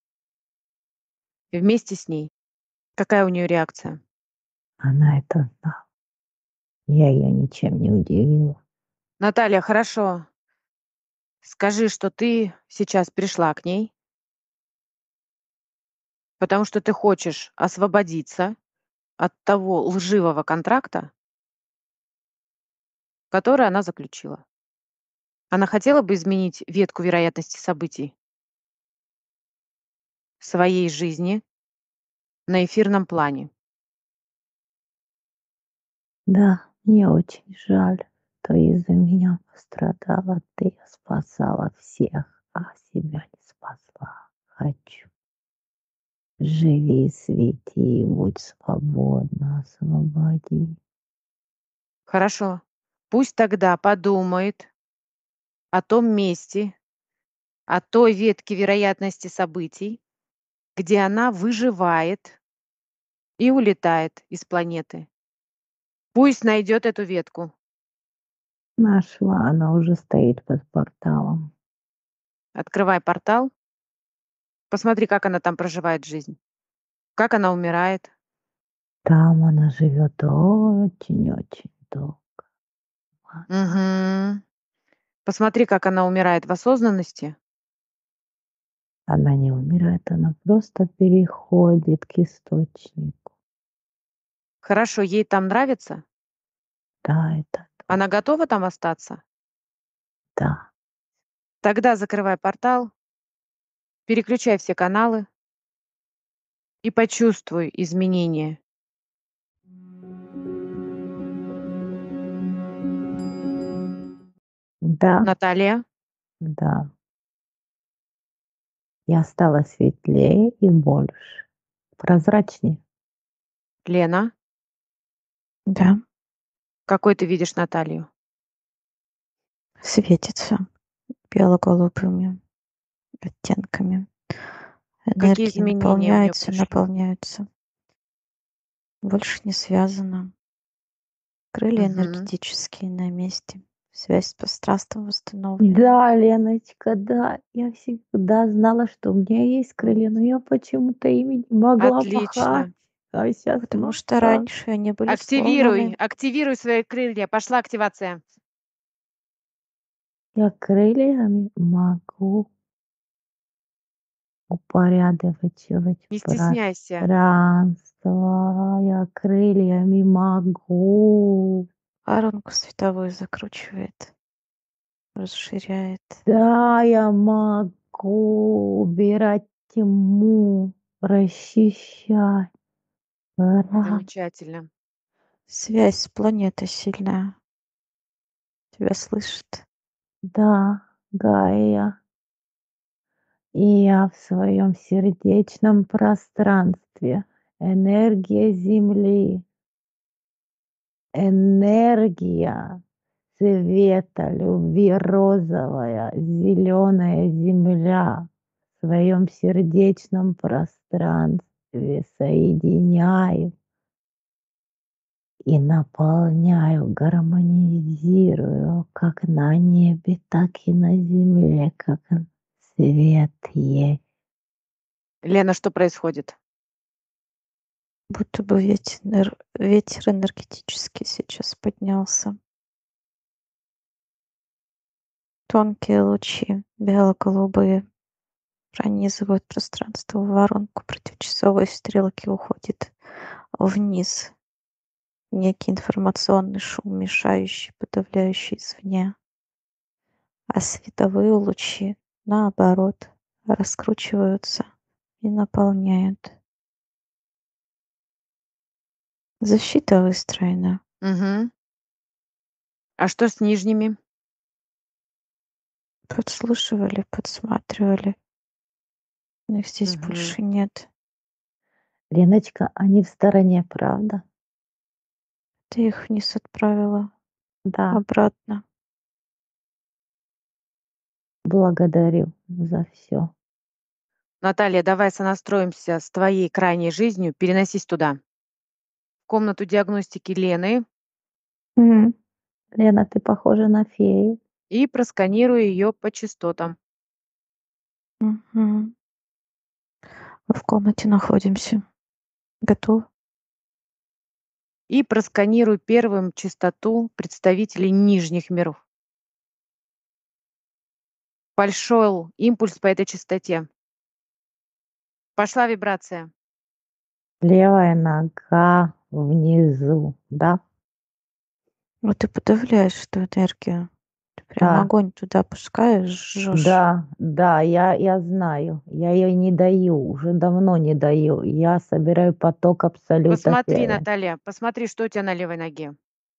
И вместе с ней. Какая у нее реакция? Она это знала. Я ее ничем не удивила. Наталья, хорошо. Скажи, что ты сейчас пришла к ней, потому что ты хочешь освободиться от того лживого контракта, который она заключила. Она хотела бы изменить ветку вероятности событий своей жизни на эфирном плане. Да, мне очень жаль, что из-за меня пострадала ты, спасала всех, а себя не спасла. Хочу. Живи, свети, будь свободна, освободи. Хорошо. Пусть тогда подумает о том месте, о той ветке вероятности событий, где она выживает и улетает из планеты. Пусть найдет эту ветку. Нашла, она уже стоит под порталом. Открывай портал. Посмотри, как она там проживает жизнь. Как она умирает. Там она живет очень-очень долго. Мгм. Посмотри, как она умирает в осознанности. Она не умирает, она просто переходит к источнику. Хорошо, ей там нравится? Да, это Она готова там остаться? да. Тогда закрывай портал, переключай все каналы и почувствуй изменения. Да, Наталья, да. Я стала светлее и больше, прозрачнее. Лена, Да, какой ты видишь Наталью? светится бело-голубыми оттенками. Какие Энергии изменения в нее наполняются, пришли? наполняются. Больше не связано. Крылья Мгм. энергетические на месте. Связь с пространством восстановлена. Да, Леночка, да. Я всегда знала, что у меня есть крылья, но я почему-то ими не могла махать. Отлично. А сейчас Потому могу. что раньше они были Активируй, сломаны. активируй свои крылья. Пошла активация. Я крыльями могу упорядочивать Не стесняйся. пространство. Я крыльями могу. Воронку световую закручивает, расширяет. Да, я могу убирать тьму, расчищать. Ра- Замечательно. Связь с планетой сильная. Тебя слышит. Да, Гайя. И я в своем сердечном пространстве. Энергия Земли. Энергия света, любви, розовая, зеленая земля в своем сердечном пространстве соединяю и наполняю, гармонизирую, как на небе, так и на земле, как свет есть. Лена, что происходит? Будто бы ветер, ветер энергетический сейчас поднялся. Тонкие лучи, бело-голубые, пронизывают пространство в воронку противочасовой стрелки, уходит вниз. Некий информационный шум, мешающий, подавляющий извне. А световые лучи, наоборот, раскручиваются и наполняют. Защита выстроена. Угу. А что с нижними? Подслушивали, подсматривали. Но их здесь Угу. больше нет. Леночка, они в стороне, правда? Ты их вниз отправила Да, обратно. благодарю за все. Наталья, давай сонастроимся с твоей крайней жизнью. Переносись туда. В комнату диагностики Лены М. Лена, ты похожа на фею. и просканируй ее по частотам. Мгм. Мы в комнате находимся. Готов? И просканируй первым частоту представителей нижних миров. Большой импульс по этой частоте. Пошла вибрация. Левая нога внизу, да? Вот ты подавляешь эту энергию. Ты прям Да, огонь туда пускаешь, жжешь. да, да, я, я знаю. Я ее не даю, уже давно не даю. Я собираю поток абсолюта Посмотри, феи. Наталья, посмотри, что у тебя на левой ноге.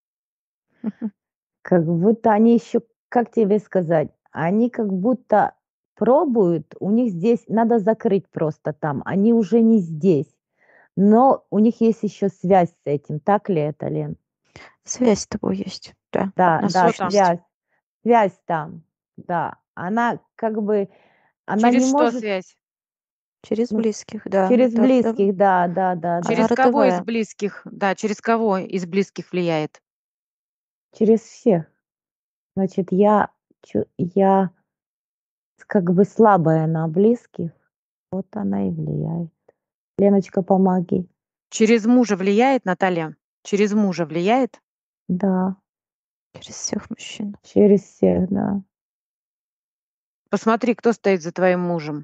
Как будто они еще, как тебе сказать, они как будто пробуют, у них здесь надо закрыть просто там, они уже не здесь. Но у них есть еще связь с этим. Так ли это, Лен? Связь с тобой есть, да. Да, На да, Что там? связь. Связь там, да. Она как бы, она не Через что может, связь? Через ну, близких, да. через Да, да. близких, да, да, да, да. Она Через кого из родовая. близких? Да, через кого из близких влияет? Через всех. Значит, я, чу- я как бы слабая на близких, вот она и влияет. Леночка, помоги. Через мужа влияет, Наталья? Через мужа влияет? Да, Через всех мужчин. через всех, да. Посмотри, кто стоит за твоим мужем.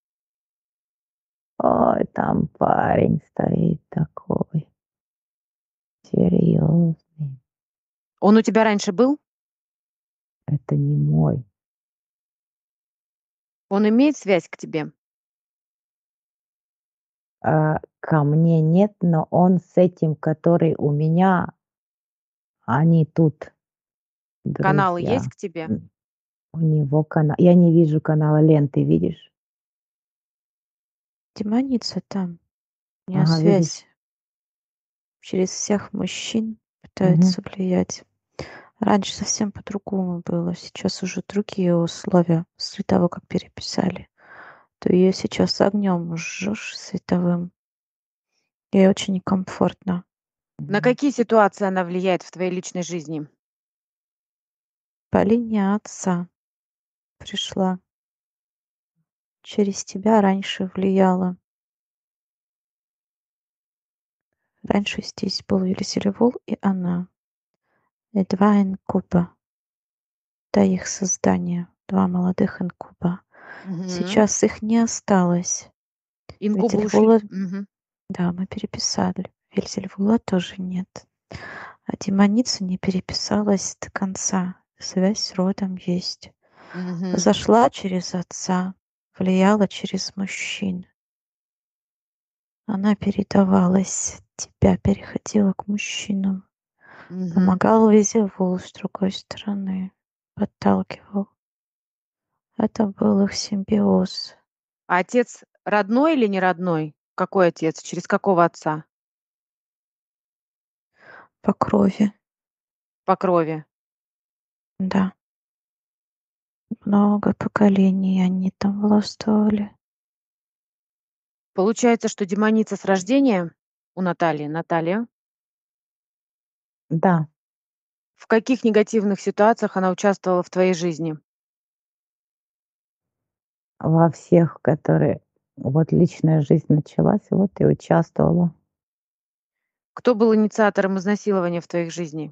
Ой, там парень стоит такой серьезный. Он у тебя раньше был? Это не мой. Он имеет связь к тебе? А, ко мне нет, но он с этим, который у меня, они тут Каналы друзья. есть к тебе? М, У него канал. Я не вижу канала Лен, ты видишь? Демоница там. У нее Ага, видишь. связь через всех мужчин Мгм. пытается влиять. Раньше совсем по-другому было. Сейчас уже другие условия после того, как переписали. То ее сейчас огнем жжешь световым. Ей очень некомфортно. На какие ситуации она влияет в твоей личной жизни? По линии отца пришла. Через тебя раньше влияла. Раньше здесь был Вельзевул и она. И два инкуба. До их создания. Два молодых инкуба. Мгм. Сейчас их не осталось. Инкубы ушли? Вельзевула, Мгм. да, мы переписали. Вельзевула тоже нет. А демоница не переписалась до конца. Связь с родом есть. Мгм. Зашла через отца, влияла через мужчин. Она передавалась, тебя переходила к мужчинам. Мгм. Помогал визивул с другой стороны, подталкивал. Это был их симбиоз. А отец родной или не родной? Какой отец? Через какого отца? По крови, По крови. да. Много поколений они там властвовали. Получается, что демоница с рождения у Натальи. Наталья, Да, в каких негативных ситуациях она участвовала в твоей жизни? во всех, которые вот личная жизнь началась, вот и участвовала. Кто был инициатором изнасилования в твоих жизни?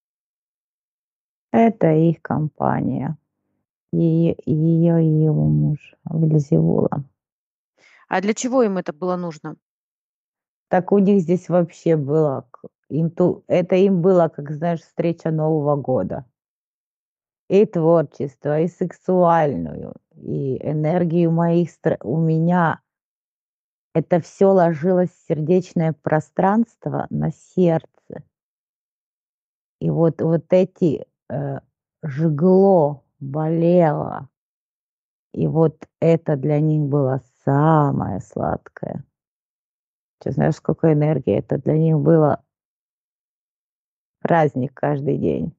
Это их компания. Ее, ее и его муж Вельзевула. А для чего им это было нужно? Так у них здесь вообще было, к- им ту, это им было, как знаешь, встреча Нового года. И творчество, и сексуальную, и энергию моих, стра- у меня это все ложилось в сердечное пространство на сердце. И вот, вот эти э, жгло, болело. И вот это для них было самое сладкое. Ты знаешь, сколько энергии это для них было праздник каждый день.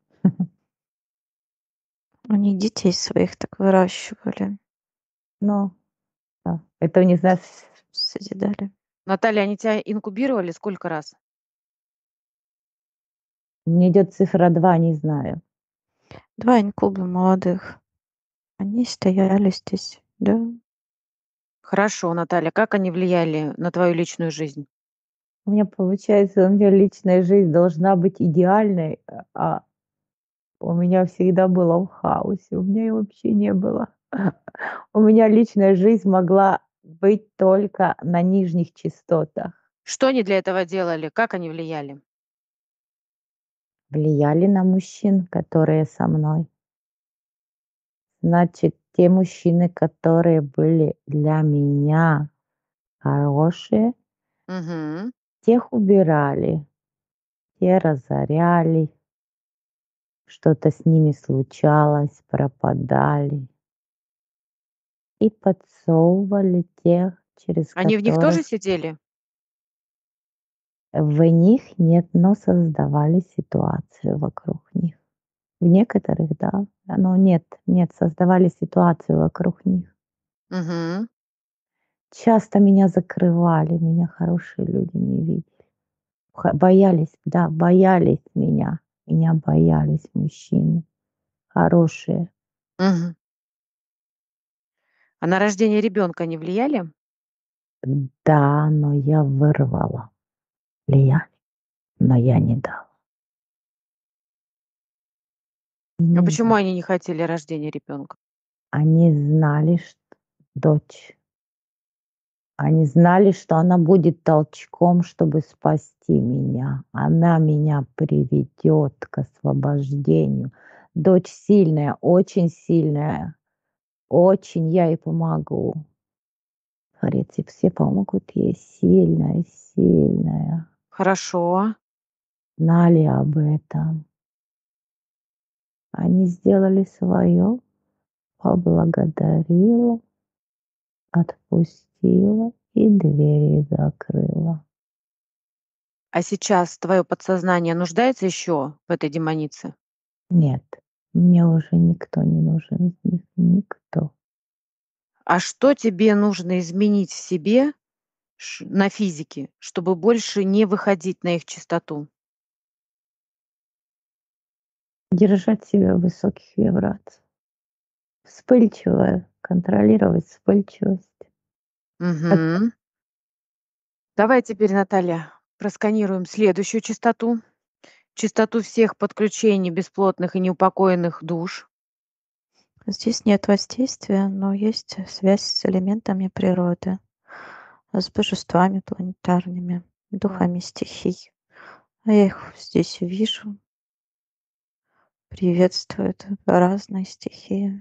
Они детей своих так выращивали, Ну, да. Это не знаю, созидали. Наталья, они тебя инкубировали сколько раз? мне идет цифра два, не знаю. Два инкуба молодых. Они стояли здесь, да. Хорошо, Наталья, как они влияли на твою личную жизнь? У меня получается, у меня личная жизнь должна быть идеальной, а у меня всегда было в хаосе. У меня и вообще не было. У меня личная жизнь могла быть только на нижних частотах. Что они для этого делали? Как они влияли? Влияли на мужчин, которые со мной. Значит, те мужчины, которые были для меня хорошие, Мгм. тех убирали, те разоряли, что-то с ними случалось, пропадали. И подсовывали тех, через Они в них тоже которых сидели? в них нет, но создавали ситуацию вокруг них. В некоторых, да, но нет, нет, создавали ситуацию вокруг них. Мгм. Часто меня закрывали, меня хорошие люди не видели. Ха боялись, да, боялись меня. Меня боялись мужчины хорошие. Мгм. А на рождение ребенка не влияли? Да, но я вырвала влияние, но я не дала. А Не почему дала. они не хотели рождения ребенка? Они знали, что дочь, они знали, что она будет толчком, чтобы спасти меня. Она меня приведет к освобождению. Дочь сильная, очень сильная, очень я ей помогу. Говорит, и все помогут ей, сильная, сильная. Хорошо. Знали об этом. Они сделали свое, поблагодарила, отпустила и двери закрыла. А сейчас твое подсознание нуждается еще в этой демонице? Нет, мне уже никто не нужен из них, никто. А что тебе нужно изменить в себе ш- на физике, чтобы больше не выходить на их частоту? Держать себя в высоких вибрациях. Вспыльчивая, контролировать вспыльчивость. Как Мгм. Давай теперь, Наталья, просканируем следующую частоту. Частоту всех подключений бесплотных и неупокоенных душ. Здесь нет воздействия, но есть связь с элементами природы, с божествами планетарными, да. духами стихий. А я их здесь вижу, приветствуют разные стихии.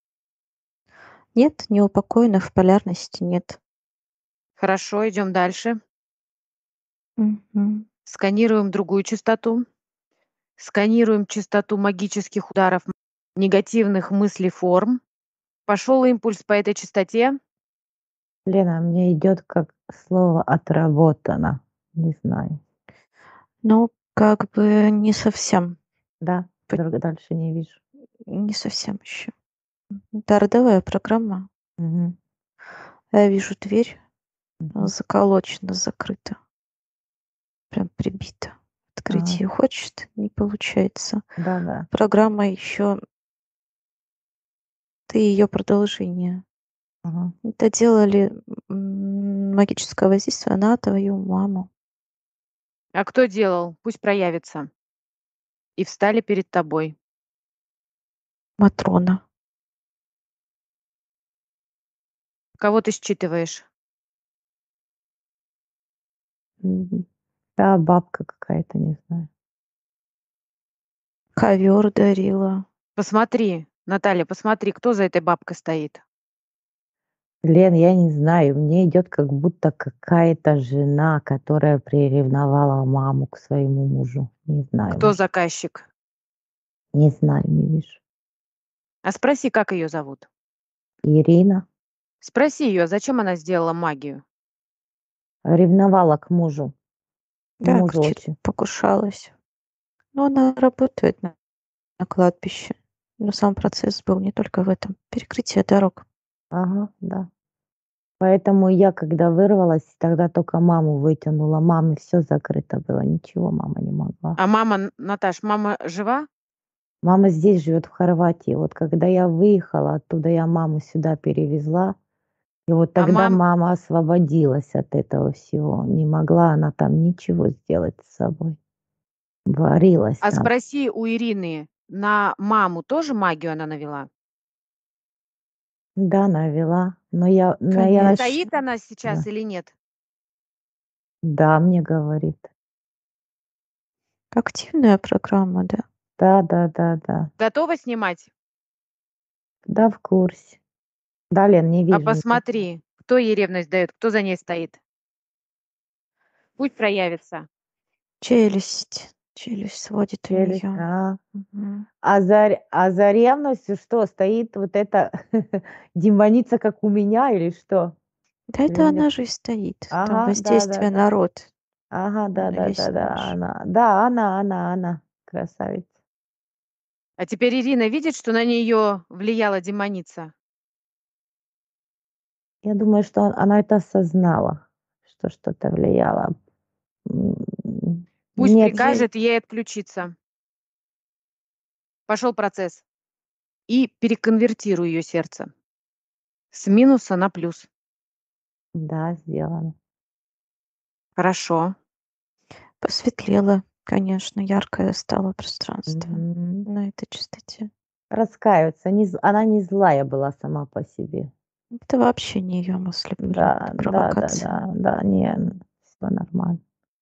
Нет, неупокоенных в полярности нет. Хорошо, идем дальше. Мгм. Сканируем другую частоту. Сканируем частоту магических ударов негативных мыслей форм. Пошел импульс по этой частоте. Лена, мне идет как слово «отработано». Не знаю. Ну, как бы не совсем. Да, П- дальше дальше не вижу. Не совсем еще. Это родовая программа. Мгм. Я вижу дверь, Мгм. заколочена, закрыта, прям прибита. Открыть Ага. ее хочет, не получается. Да-да. Программа еще, ты ее продолжение. Ага. Это делали м, магическое воздействие на твою маму. А кто делал? Пусть проявится. И встали перед тобой. Матрона. Кого ты считываешь? Мгм. Да, бабка какая-то, не знаю. Ковер дарила. Посмотри, Наталья, посмотри, кто за этой бабкой стоит. Лен, я не знаю, мне идет как будто какая-то жена, которая приревновала маму к своему мужу. Не знаю, Кто может, заказчик? не знаю, не вижу. А спроси, как ее зовут. Ирина Спроси ее, зачем она сделала магию. ревновала к мужу. Да, Мужу кричит, очень. покушалась. Но она работает на, на кладбище. Но сам процесс был не только в этом. Перекрытие дорог. Ага, да. Поэтому я, когда вырвалась, тогда только маму вытянула. Мамы все закрыто было, ничего мама не могла. А мама, Н- Наташ, мама жива? Мама здесь живет, в Хорватии. Вот когда я выехала оттуда, я маму сюда перевезла. И вот А тогда мам... мама освободилась от этого всего. Не могла она там ничего сделать с собой. Варилась А там. спроси у Ирины, на маму тоже магию она навела? Да, навела. Но я, но я, нач- Конечно. Стоит она сейчас да, или нет? да, мне говорит. Активная программа, да. Да, да, да, да. Готова снимать? Да, в курсе. Да, Лен, не А вижу никак. посмотри, кто ей ревность дает, кто за ней стоит. Пусть проявится. Челюсть. Челюсть сводит у Челюсть. нее. А, а, за, а за ревностью что, стоит вот эта демоница, как у меня, или что? Да Или это мне... она же и стоит. Там Ага, да, да, воздействие да. на род. Ага, да, На да, весь да, да, наш. она. Да, она, она, она. Красавица. А теперь Ирина видит, что на нее влияла демоница. Я думаю, что он- она это осознала, что что-то влияло. М, Пусть Нет, же- Ей прикажет ей отключиться. Пошел процесс. И переконвертируй ее сердце. С минуса на плюс. да, сделано. Хорошо. посветлело, конечно, яркое стало пространство Мгм. на этой частоте. Раскаиваться. Не з- она не злая была сама по себе. Это вообще не ее мысли были, Да, это да, да, провокация. да, да, не, все нормально.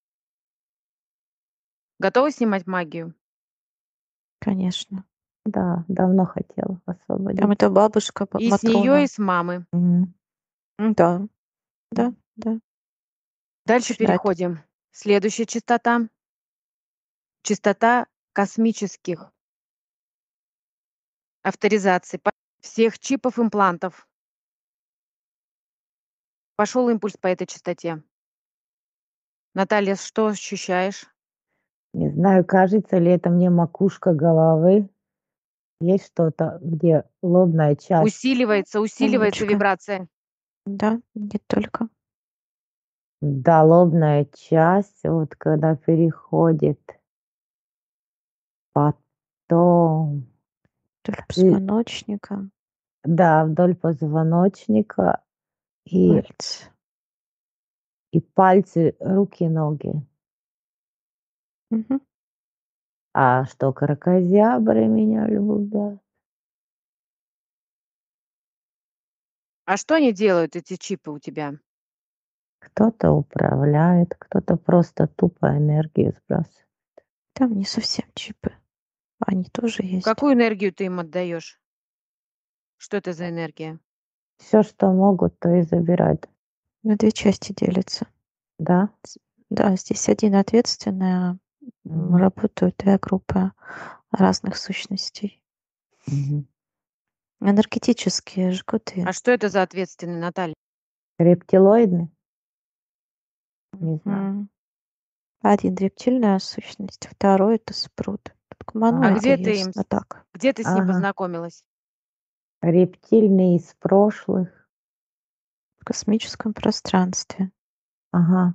Готова снимать магию? Конечно. Да, давно хотела Там освободить. эта бабушка ба- И с нее, и Матрона. с мамы. Мгм. М, Да, да, да. Дальше Начинает. переходим. Следующая частота. Частота космических авторизаций по- всех чипов имплантов. Пошел импульс по этой частоте. Наталья, что ощущаешь? Не знаю, кажется ли это мне макушка головы. Есть что-то, где лобная часть. Усиливается, усиливается Умничка. вибрация. Да, не только. Да, лобная часть, вот когда переходит. Потом, Вдоль и, позвоночника, да, вдоль позвоночника и, пальцы. и пальцы, руки, ноги. Мгм. А что, кракозябры меня любят? А что они делают, эти чипы у тебя? Кто-то управляет, кто-то просто тупо энергию сбрасывает. Там не совсем чипы. Они тоже есть. Какую энергию ты им отдаешь? Что это за энергия? Все, что могут, то и забирают. На две части делятся. Да? С- Да, здесь один ответственный, а м, Мгм. работают две группы разных сущностей. Мгм. Энергетические жгуты. А что это за ответственный, Наталья? Рептилоидный? Не знаю. Мгм. Один рептильная сущность, второй это спрут. Тут А гуманоиды где ты им, есть, но с- так. где ты с ним Ага. познакомилась? Рептильный из прошлых. В космическом пространстве. Ага.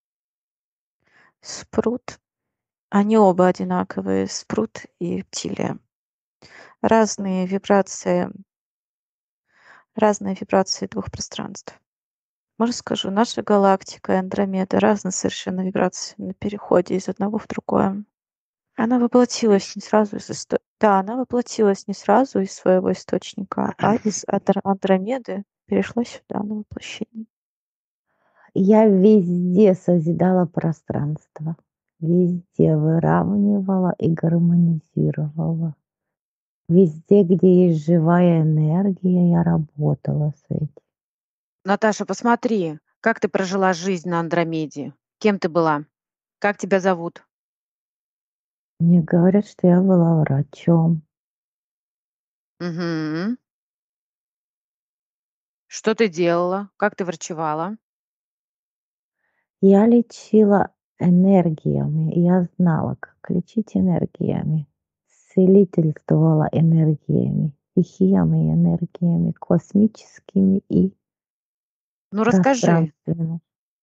Спрут. Они оба одинаковые, спрут и рептилия. Разные вибрации, разные вибрации двух пространств. Может, скажу, наша галактика и Андромеда разные совершенно вибрации на переходе из одного в другое. Она воплотилась не сразу из исто... Да, она воплотилась не сразу из своего источника, а из Андр- Андромеды перешла сюда на воплощение. Я везде созидала пространство. Везде выравнивала и гармонизировала. Везде, где есть живая энергия, я работала с этим. Наташа, посмотри, как ты прожила жизнь на Андромеде. Кем ты была? Как тебя зовут? Мне говорят, что я была врачом. Угу. Что ты делала? Как ты врачевала? Я лечила энергиями. Я знала, как лечить энергиями. Целительствовала энергиями, стихиями, энергиями космическими и Ну, расскажи, пространственными.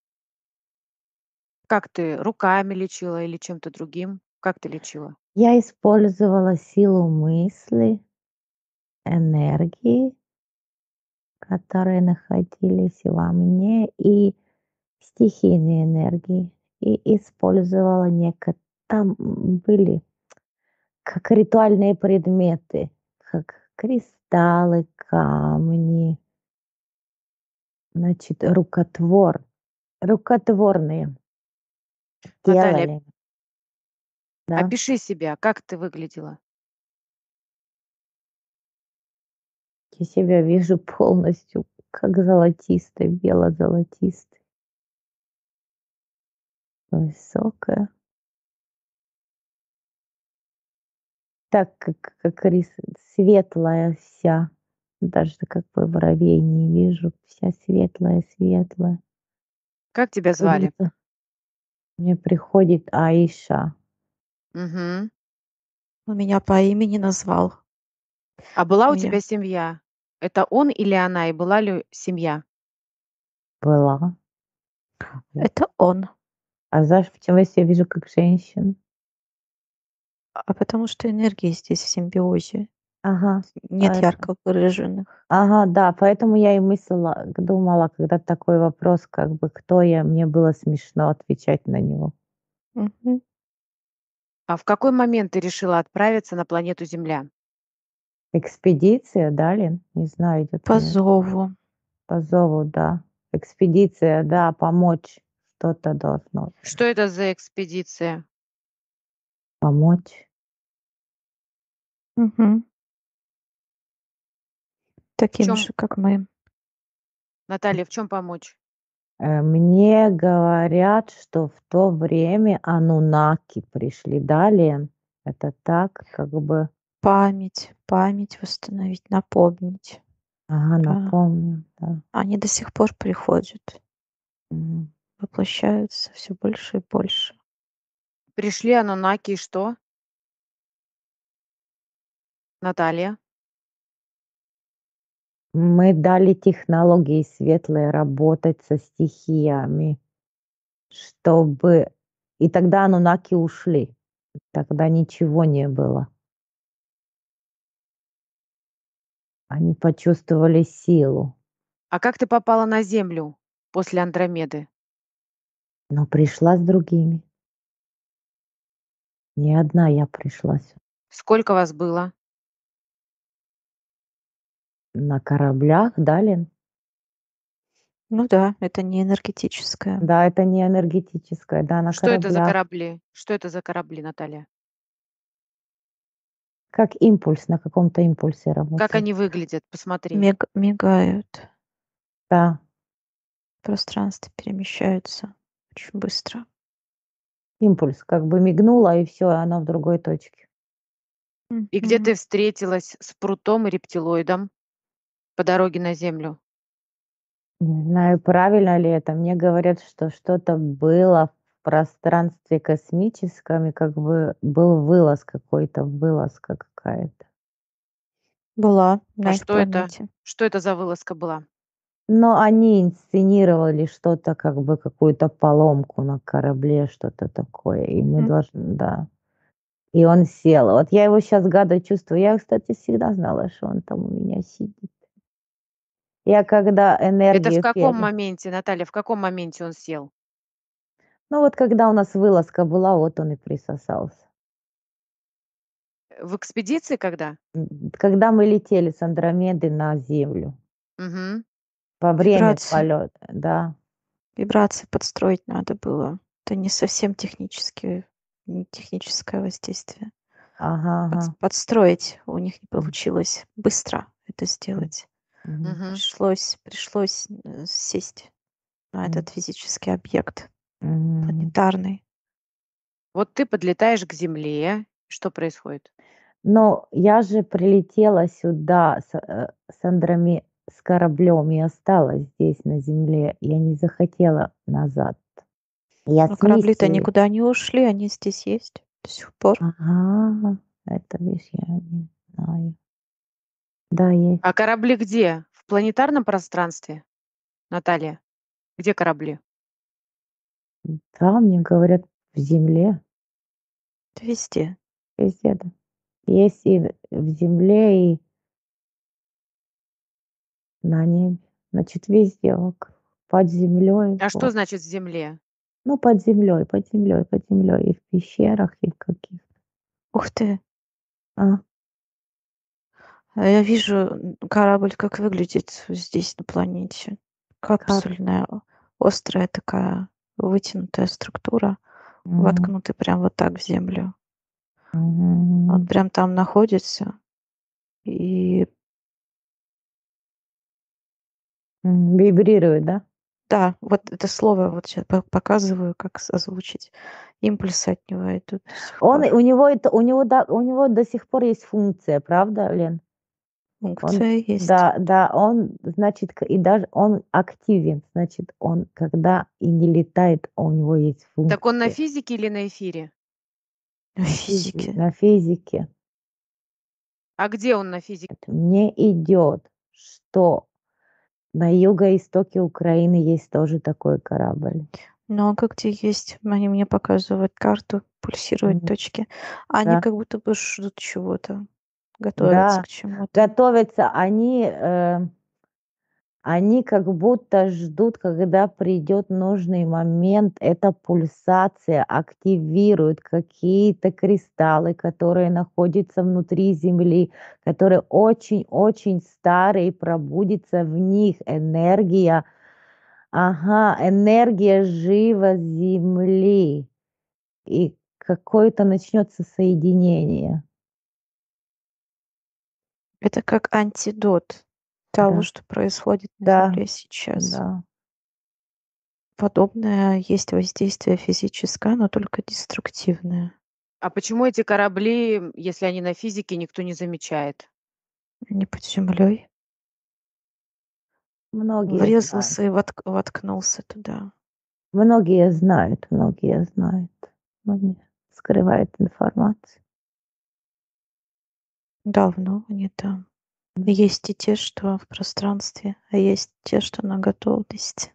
как ты руками лечила или чем-то другим? Как ты лечила? Я использовала силу мысли, энергии, которые находились во мне, и стихийные энергии. И использовала некое... Там были как ритуальные предметы, как кристаллы, камни, значит, рукотвор, рукотворные Наталья, делали, да. опиши себя, как ты выглядела. Я себя вижу полностью как золотистой, бело-золотистой, высокая, так как, как рис, светлая вся, даже как бы бровей не вижу, вся светлая, светлая. Как тебя Как звали? будто мне приходит Аиша. Угу. Он меня по имени назвал. А была у Меня. тебя семья? Это он или она? И была ли семья? Была. Это он. А знаешь, почему я себя вижу как женщину? А потому что энергии здесь в симбиозе. Ага, Нет поэтому. ярко выраженных. Ага, да, поэтому я и мыслила, думала, когда такой вопрос, как бы, кто я, мне было смешно отвечать на него. Мгм. А в какой момент ты решила отправиться на планету Земля? Экспедиция, да, Лен? Не знаю, идет По мне зову. по зову, да. Экспедиция, да, помочь. Что-то должно Что это за экспедиция? помочь. Мгм. В Таким чем, же, как мы. Наталья, в чем помочь? Э, Мне говорят, что в то время анунаки пришли. Да, Лен? Это так, как бы, Память, память восстановить, напомнить. ага, Да. напомню, да. Они до сих пор приходят, Мгм. воплощаются все больше и больше. Пришли анунаки и что? Наталья? Мы дали технологии светлые работать со стихиями, чтобы... И тогда анунаки ушли. Тогда ничего не было. Они почувствовали силу. А как ты попала на Землю после Андромеды? Но пришла с другими. Не одна я пришла сюда. Сколько вас было? На кораблях, да, Лен? Ну да, это не энергетическое. Да, это не энергетическое, да, на Что это за кораблях. корабли? Что это за корабли, Наталья? Как импульс, на каком-то импульсе Как работает. они выглядят? Посмотри. Миг- мигают, Да. пространство перемещаются очень быстро. Импульс как бы мигнула, и все, она в другой точке. И где Мгм. ты встретилась с Прутом и рептилоидом по дороге на Землю? Не знаю, правильно ли это. Мне говорят, что что-то было в пространстве космическом, и как бы был вылаз какой-то, вылазка какая-то. Была А на их что это? планете. Что это за вылазка была? Но они инсценировали что-то, как бы какую-то поломку на корабле, что-то такое, и мы М. должны, да. И он сел. Вот я его сейчас гада чувствую. Я, кстати, всегда знала, что он там у меня сидит. Я когда Это в энергию каком первую моменте, Наталья, в каком моменте он сел? ну, вот когда у нас вылазка была, вот он и присосался. В экспедиции когда? М, когда мы летели с Андромеды на Землю. Мгм. Во время Вибрации. полета, да. Вибрации подстроить надо было. Это не совсем технически, не техническое воздействие. Ага, Под- ага. подстроить у них не М, получилось быстро это м, сделать. мгм, Мгм. Пришлось, пришлось э, сесть на м, этот физический объект мгм. планетарный. Вот ты подлетаешь к Земле. Что происходит? Но я же прилетела сюда с, э, с Андроме с кораблем и осталась здесь на Земле. Я не захотела назад. Я Но с корабли-то миссией. никуда не ушли, они здесь есть до сих пор. Ага, это видишь, я не знаю. Да, есть. А корабли где? В планетарном пространстве, Наталья? Где корабли? Да, мне говорят, в Земле. Везде. Везде, да. Есть и в земле, и на небе. Значит, везде вокруг. Под землей. А что Вот. значит в Земле? Ну, под землей, под землей, под землей. И в пещерах, и в каких. Ух ты! А, А я вижу м, корабль, как выглядит здесь на планете. как? Капсульная, о- острая такая вытянутая структура, Мгм, воткнутый прям вот так в землю. Он мгм, прям там находится. И м, Вибрирует, да? да, вот это слово вот сейчас показываю, как с- озвучить. Импульсы от него идут до сих Он, пор. у него это, у него, да, у него до сих пор есть функция, правда, Лен? Он, Функция есть. да, да, он, значит, к- и даже он активен, значит, он, когда и не летает, у него есть Так он на функция физике или на эфире? В на, физи- физике. на физике. А где он на физике? Мне идет, что на юго-истоке Украины есть тоже такой корабль. Много где есть. Они мне показывают карту, пульсируют Мгм. точки. Они Да, как будто бы ждут чего-то, готовятся да, к чему-то. готовятся они, э, они как будто ждут, когда придет нужный момент. Эта пульсация активирует какие-то кристаллы, которые находятся внутри Земли, которые очень-очень старые, и пробудится в них энергия. Ага, энергия жива Земли. И какое-то начнется соединение. Это как антидот того, Да, что происходит на да, Земле сейчас. да. Подобное есть воздействие физическое, но только деструктивное. А почему эти корабли, если они на физике, никто не замечает? Не под землей. Многие знают. Врезался и вотк- воткнулся туда. Многие знают, многие знают. Многие скрывают информацию. Давно они там. Есть и те, что в пространстве, а есть те, что на готовности.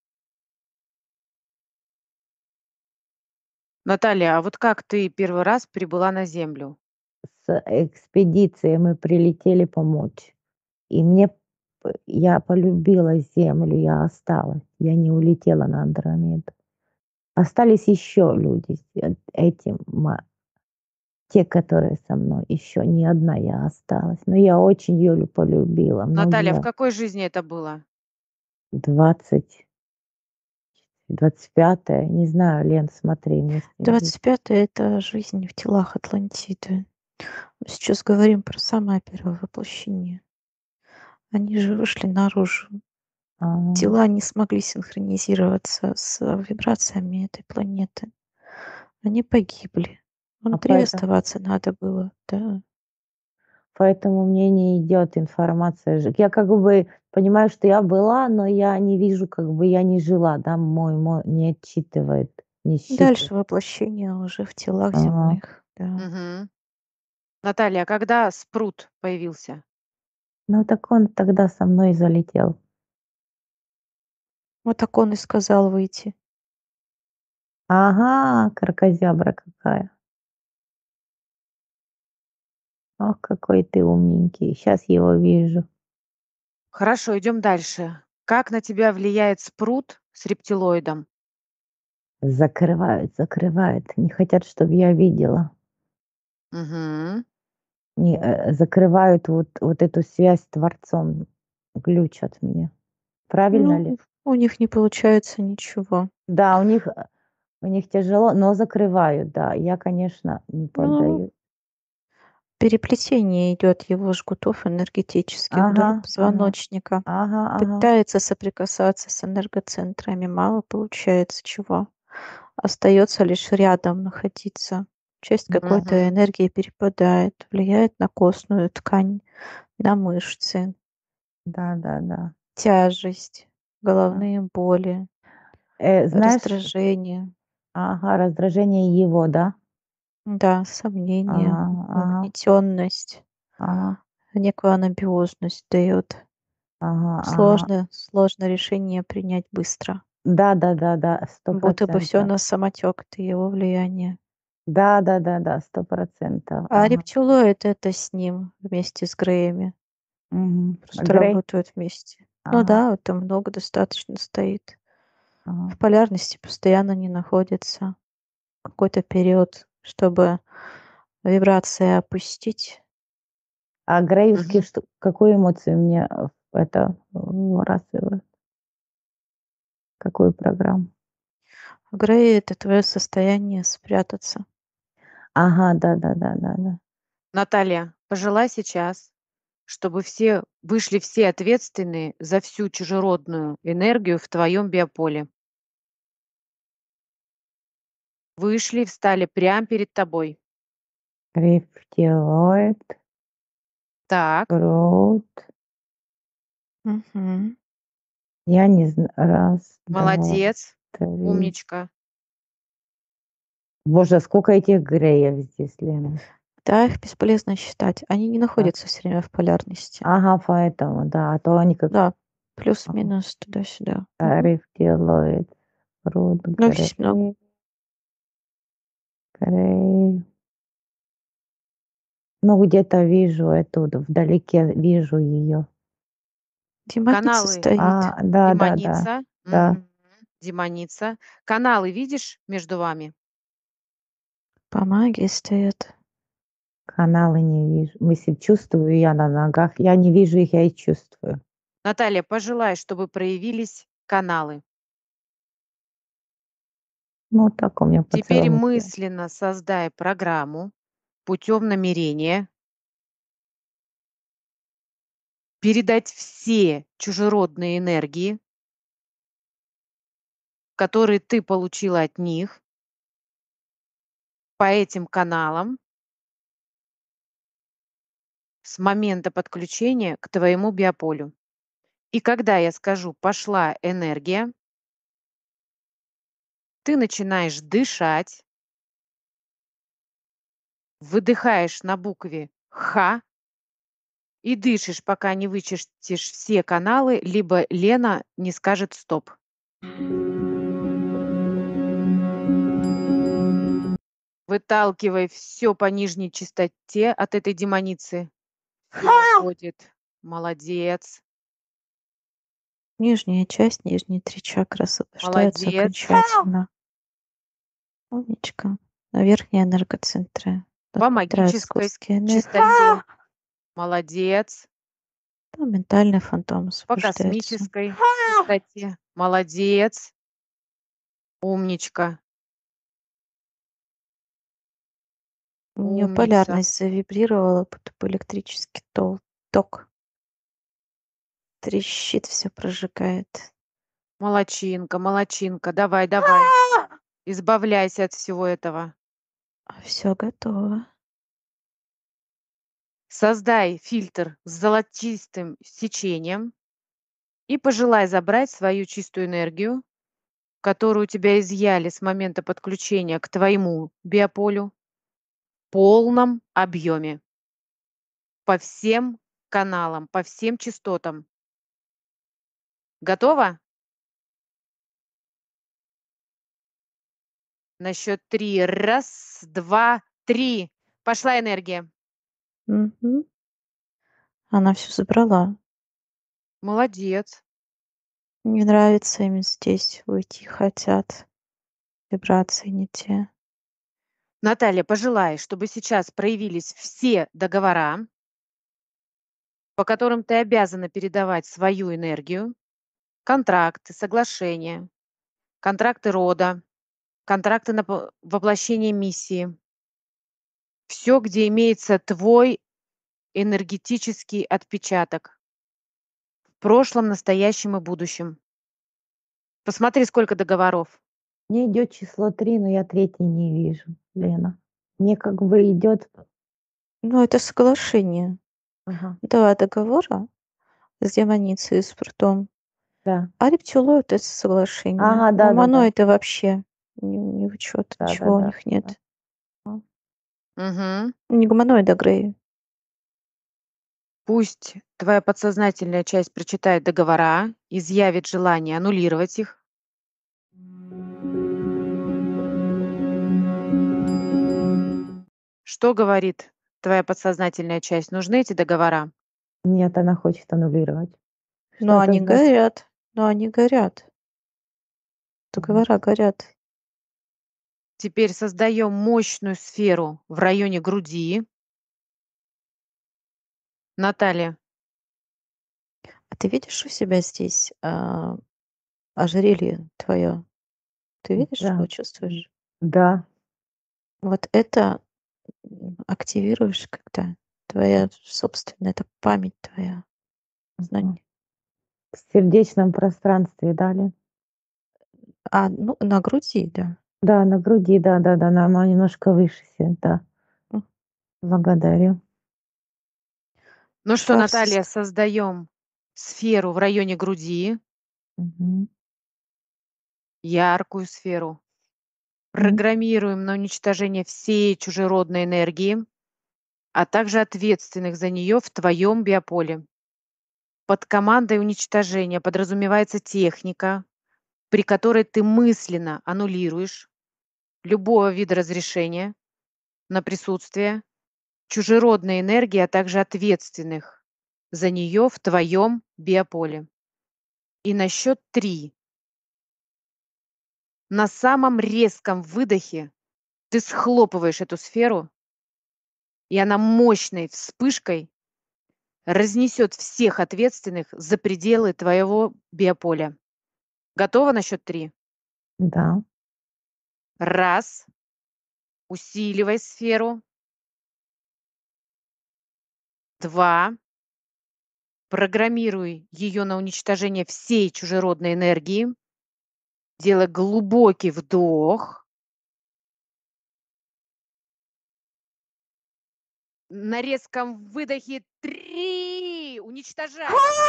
Наталья, а вот как ты первый раз прибыла на Землю? С экспедицией мы прилетели помочь. И мне п я полюбила Землю, я осталась. Я не улетела на Андромеду. Остались еще люди с э этим ма те, которые со мной. Еще не одна я осталась. Но я очень Юлю полюбила. Наталья, в Многие какой жизни это было? двадцать двадцать пятое, не знаю, Лен, смотри вместе. Двадцать пятое это жизнь в телах Атлантиды. Мы сейчас говорим про самое первое воплощение. Они же вышли наружу. А, Тела не смогли синхронизироваться с вибрациями этой планеты. Они погибли. А Внутри поэтому оставаться надо было, да. поэтому мне не идет информация ж Я как бы понимаю, что я была, но я не вижу, как бы я не жила, да, мой мо не отчитывает, не считывает. Дальше воплощение уже в телах Ага. земных, да. Мгм. Наталья, а когда спрут появился? Ну так он тогда со мной залетел. Вот так он и сказал выйти. Ага, кракозябра какая. Ох, какой ты умненький. Сейчас его вижу. Хорошо, идем дальше. Как на тебя влияет спрут с рептилоидом? Закрывают, закрывают. Не хотят, чтобы я видела. Мгм. Не, э, закрывают вот вот эту связь с Творцом, глючат мне. Правильно ли? Ну, у них не получается ничего. Да, у них, э, у них тяжело, но закрывают, да. Я, конечно, не Ну, поддаюсь. переплетение идет его жгутов энергетических вдоль Ага, ага, позвоночника. ага, ага. Пытается соприкасаться с энергоцентрами, мало получается чего. Остается лишь рядом находиться. Часть какой-то Мгм. энергии перепадает, влияет на костную ткань, на мышцы, Да-да-да. тяжесть, А. головные боли, Э, знаешь раздражение, Ага, раздражение его, да? да, сомнения, Ага, ага, угнетенность, ага, некую анабиозность дает. ага, ага. Сложно, сложно решение принять быстро. Да-да-да-да, сто Будто бы все процентов. на самотек, это его влияние. Да-да-да-да, сто процентов. А Ага. рептилоид — это с ним вместе с Греями. Мгм. Просто Грей? работают вместе. Ну Ага, да, это много достаточно стоит. ага. В полярности постоянно не находится. Какой-то период, чтобы вибрации опустить. А греевские Мгм. что какую эмоцию мне, э, это выбрасывают? Какую программу? Грей — это твое состояние спрятаться. Ага, да-да-да-да-да. Наталья, пожелай сейчас, чтобы все вышли все ответственные за всю чужеродную энергию в твоем биополе. Вышли, встали прямо перед тобой. Рептилоид, Так, крут. Мгм. Я не знаю. Раз, два, молодец, три. умничка. Боже, сколько этих греев здесь, Лена. Да, их бесполезно считать. Они не Так. находятся все время в полярности. Ага, поэтому, да, а то они как Да, ага. плюс-минус туда-сюда. А, Мгм. рептилоид, крут, Ну, здесь много. грей, грей. Ну, где-то вижу эту, вдалеке вижу ее. Демоница Каналы стоит. А, да-да-да, демоница. да. Мгм. Демоница. Каналы видишь между вами? По магии стоят. Каналы не вижу. Мысль чувствую я на ногах. Я не вижу их, я их чувствую. Наталья, пожелай, чтобы проявились каналы. Ну, вот так у меня Теперь поцелуй. мысленно создай программу путем намерения передать все чужеродные энергии, которые ты получила от них, по этим каналам с момента подключения к твоему биополю. И когда я скажу «пошла энергия», ты начинаешь дышать, выдыхаешь на букве «Х» и дышишь, пока не вычистишь все каналы, либо Лена не скажет «стоп». Выталкивай все по нижней частоте от этой демоницы. Всё уходит. Молодец, Нижняя часть, нижние три чакры освобождаются молодец. окончательно. Умничка. На верхние энергоцентры По отправляют магической сгустки энергии. частоте. Молодец. Там ментальный фантом По освобождается. космической частоте. Молодец. Умничка. У нее Умница. полярность завибрировала, будто бы электрический тол- ток. Трещит, все прожигает. Молодчинка, молодчинка. Давай, давай. Избавляйся от всего этого. Все готово. Создай фильтр с золотистым сечением и пожелай забрать свою чистую энергию, которую у тебя изъяли с момента подключения к твоему биополю, в полном объеме, по всем каналам, по всем частотам. Готово? На счет три. Раз, два, три. Пошла энергия. Мгм. Она все забрала. Молодец. Не нравится им здесь, уйти хотят. Вибрации не те. Наталья, пожелай, чтобы сейчас проявились все договора, по которым ты обязана передавать свою энергию, контракты, соглашения, контракты рода, контракты на по- воплощение миссии. Все, где имеется твой энергетический отпечаток в прошлом, настоящем и будущем. Посмотри, сколько договоров. Мне идет число три, но я третий не вижу, Лена. Мне как бы идет... Ну, это соглашение. Ага, Два договора с демоницей и с прутом. да. А рептилоид — это соглашение. Ага, да, да, да. Гуманоиды вообще не, не в учет, Да, ничего да, у да. них нет. Угу. Не гуманоиды, а греи. Пусть твоя подсознательная часть прочитает договора, изъявит желание аннулировать их. Что говорит твоя подсознательная часть? Нужны эти договора? Нет, она хочет аннулировать. Что Но это они значит? горят. Но они горят. Договора горят. Теперь создаем мощную сферу в районе груди. Наталья, А ты видишь у себя здесь а, ожерелье твое? Ты видишь Да. его, чувствуешь? Да. Вот это м, активируешь, когда твоя собственная, это память твоя, знание. В сердечном пространстве, да, Лен? А, ну, на груди, да. Да, на груди, да, да, да, она ма- немножко выше сидит, да. М. Благодарю. ну что, Шар Наталья, сос- создаем сферу в районе груди, Мгм. яркую сферу. М. Программируем на уничтожение всей чужеродной энергии, а также ответственных за нее в твоем биополе. Под командой уничтожения подразумевается техника, при которой ты мысленно аннулируешь любого вида разрешения на присутствие чужеродной энергии, а также ответственных за нее в твоем биополе. И на счет три на самом резком выдохе ты схлопываешь эту сферу, и она мощной вспышкой разнесет всех ответственных за пределы твоего биополя. Готова на счет три? Да. Раз. Усиливай сферу. Два. Программируй ее на уничтожение всей чужеродной энергии. Делай глубокий вдох. На резком выдохе три. Уничтожай.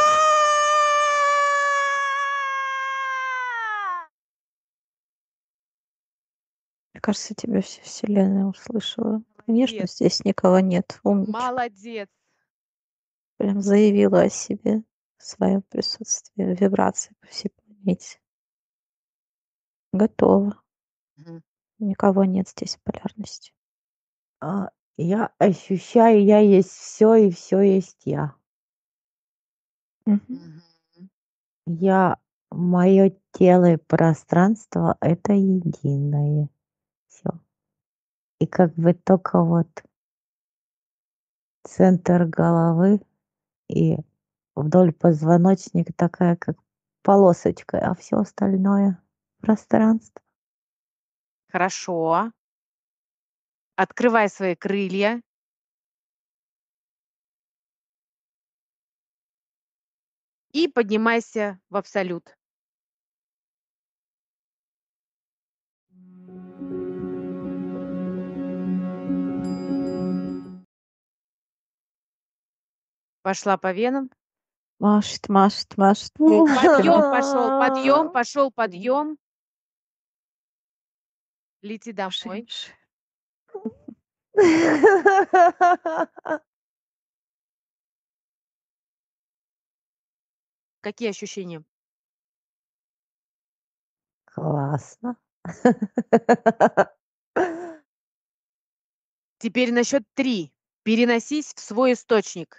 Мне кажется, тебя вся вселенная услышала. Конечно, Молодец. здесь никого нет. Умничка. Молодец. Прям заявила о себе в своем присутствии, вибрации по всей планете. Готово. Мгм. Никого нет здесь в полярности. А, я ощущаю, я есть все и все есть я. Мгм. Мгм. Я, мое тело и пространство — это единое. Все. И как бы только вот центр головы и вдоль позвоночника такая, как полосочка, а все остальное пространство. Хорошо. Открывай свои крылья. И поднимайся в абсолют. Пошла по венам. Машет, машет, машет. Подъем пошел, подъем, пошел подъем. Лети домой. Какие ощущения? Классно. Теперь на счет три. Переносись в свой источник.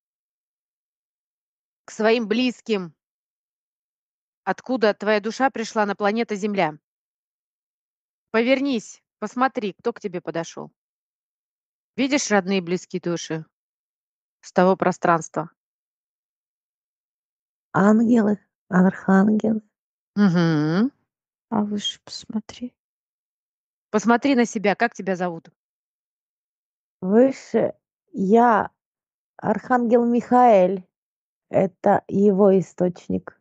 К своим близким. Откуда твоя душа пришла на планету Земля. Повернись, посмотри, кто к тебе подошел. Видишь родные близкие души с того пространства? Ангелы, архангелы. Угу. А выше посмотри. Посмотри на себя, как тебя зовут? Выше я, архангел Михаэль. Это его источник.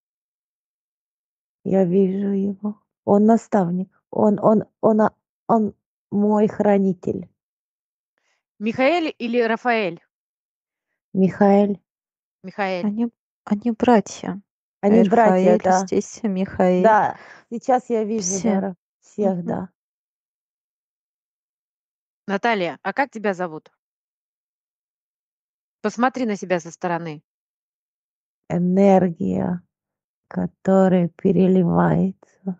Я вижу его. Он наставник. Он, он, он, он, он мой хранитель. Михаэль или Рафаэль? Михаэль. Михаэль. Они, они братья. Они братья, Рафаэль, да. здесь Михаэль. Да, сейчас я вижу, Все. да, всех, Мгм. да. Наталья, а как тебя зовут? Посмотри на себя со стороны. Энергия, которая переливается,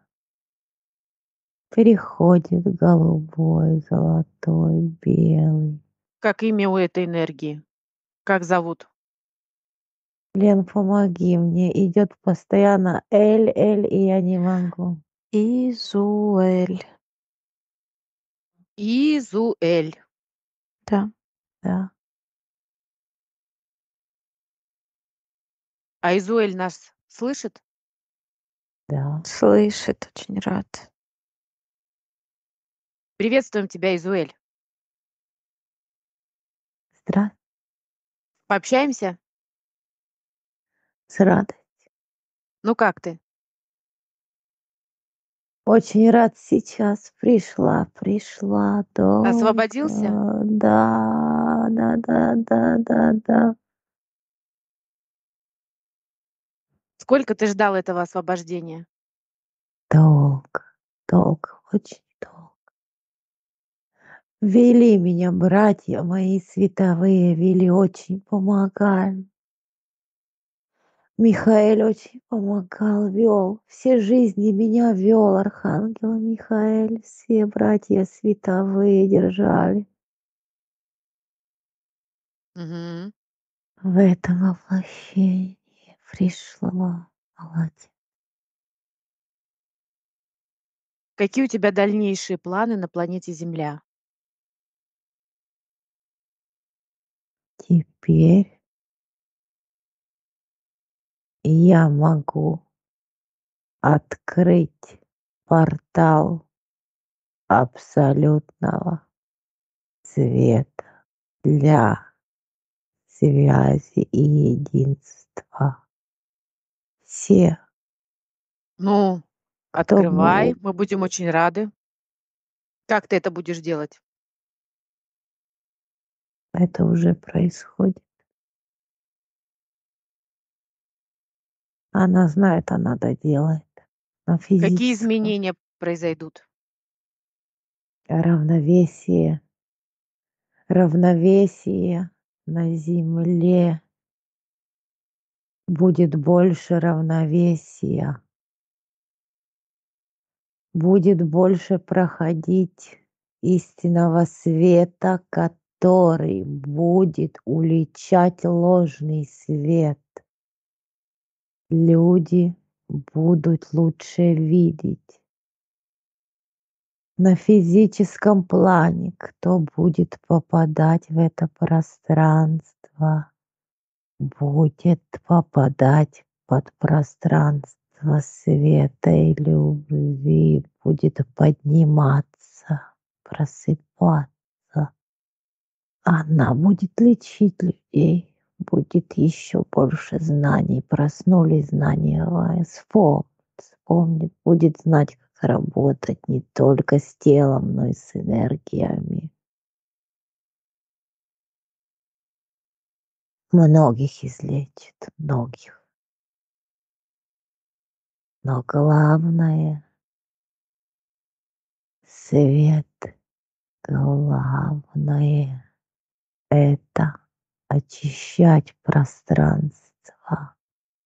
переходит голубой, золотой, белый. Как имя у этой энергии? Как зовут? Лен, помоги мне. Идет постоянно Эль, Эль, и я не могу. Изуэль. Изуэль. Да. Да. А Изуэль нас слышит? Да. Слышит, очень рад. Приветствуем тебя, Изуэль. Здравствуй. Пообщаемся? С радостью. Ну как ты? Очень рад сейчас. Пришла, пришла. Долго. Освободился? Да, да, да, да, да, да. Сколько ты ждал этого освобождения? Долго, долго, очень долго. Вели меня братья мои световые, вели, очень помогали. Михаэль очень помогал, вел. Все жизни меня вел архангел Михаэль. Все братья световые держали Угу. в этом воплощении. Пришла. Молодец. Какие у тебя дальнейшие планы на планете Земля? Теперь я могу открыть портал абсолютного света для связи и единства. Все, Ну, кто открывай, был, мы будем очень рады. Как ты это будешь делать? это уже происходит. Она знает, она доделает. На Какие физическом изменения произойдут? равновесие, равновесие на земле. Будет больше равновесия. Будет больше проходить истинного света, который будет уличать ложный свет. Люди будут лучше видеть. На физическом плане, кто будет попадать в это пространство, будет попадать под пространство света и любви, будет подниматься, просыпаться. Она будет лечить людей, будет еще больше знаний, проснулись знания, вспомнит, вспомнит, будет знать, как работать не только с телом, но и с энергиями. Многих излечит, многих. Но главное — свет. Главное — это очищать пространство,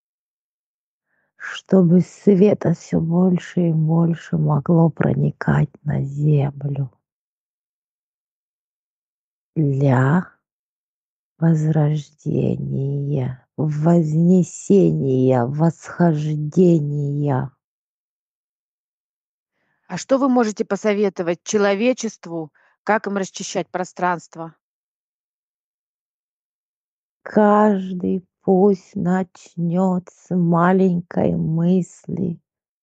чтобы света все больше и больше могло проникать на Землю для возрождения, вознесения, восхождения. А что вы можете посоветовать человечеству, как им расчищать пространство? Каждый пусть начнет с маленькой мысли,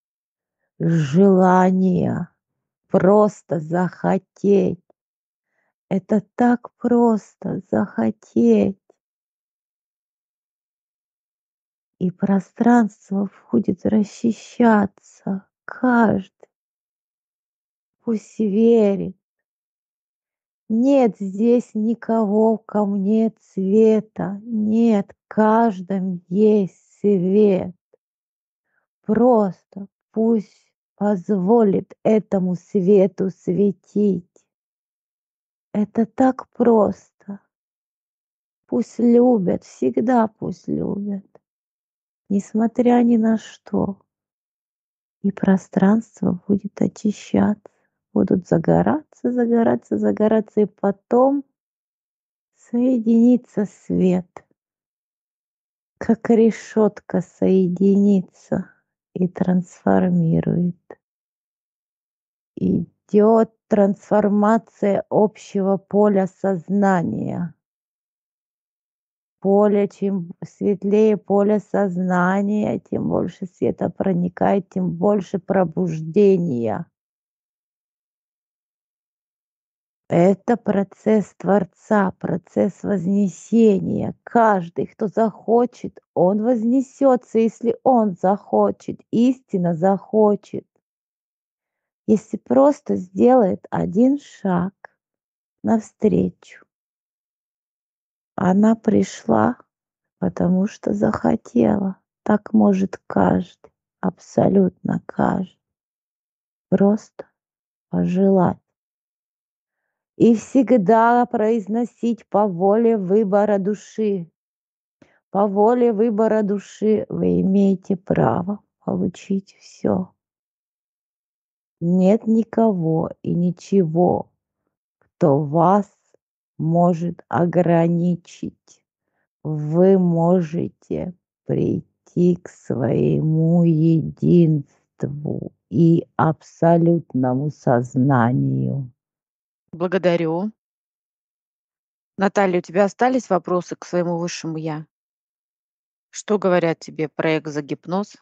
желания, просто захотеть. Это так просто захотеть. И пространство будет расчищаться. Каждый пусть верит. Нет здесь никого, ко мне цвета. Нет, в каждом есть свет. Просто пусть позволит этому свету светить. Это так просто. Пусть любят, всегда пусть любят, несмотря ни на что. И пространство будет очищаться, будут загораться, загораться, загораться, и потом соединится свет, как решетка соединится и трансформирует. Идет трансформация общего поля сознания. Поле, чем светлее поле сознания, тем больше света проникает, тем больше пробуждения. Это процесс Творца, процесс вознесения. Каждый, кто захочет, он вознесется, если он захочет, истина захочет. Если просто сделает один шаг навстречу. Она пришла, потому что захотела. Так может каждый, абсолютно каждый. Просто пожелать. И всегда произносить по воле выбора души. По воле выбора души вы имеете право получить все. Нет никого и ничего, кто вас может ограничить. Вы можете прийти к своему единству и абсолютному сознанию. Благодарю. Наталья, у тебя остались вопросы к своему высшему я? Что говорят тебе про экзогипноз?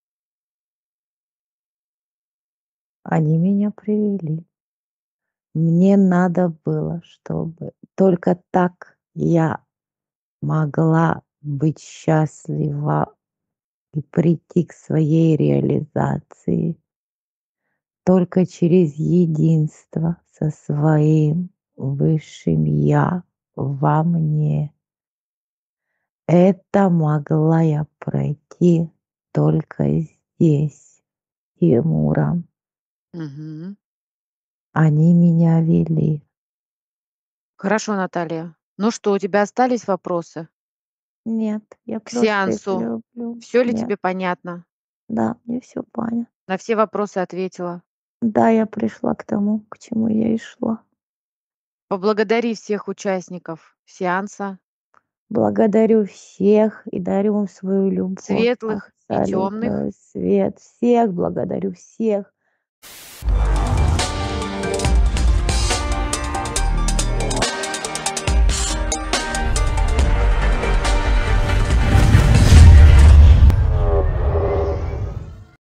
Они меня привели. Мне надо было, чтобы только так я могла быть счастлива и прийти к своей реализации. Только через единство со своим высшим я во мне. Это могла я пройти только здесь, Тимуром. Мгм. Они меня вели. Хорошо, Наталья. Ну что, у тебя остались вопросы Нет, я к просто их сеансу? люблю. Все ли Нет, тебе понятно? да, мне все понятно. На все вопросы ответила? Да, я пришла к тому, к чему я и шла. Поблагодари всех участников сеанса, Благодарю всех и дарю вам свою любовь, светлых и темных. абсолютную свет. Всех благодарю, всех.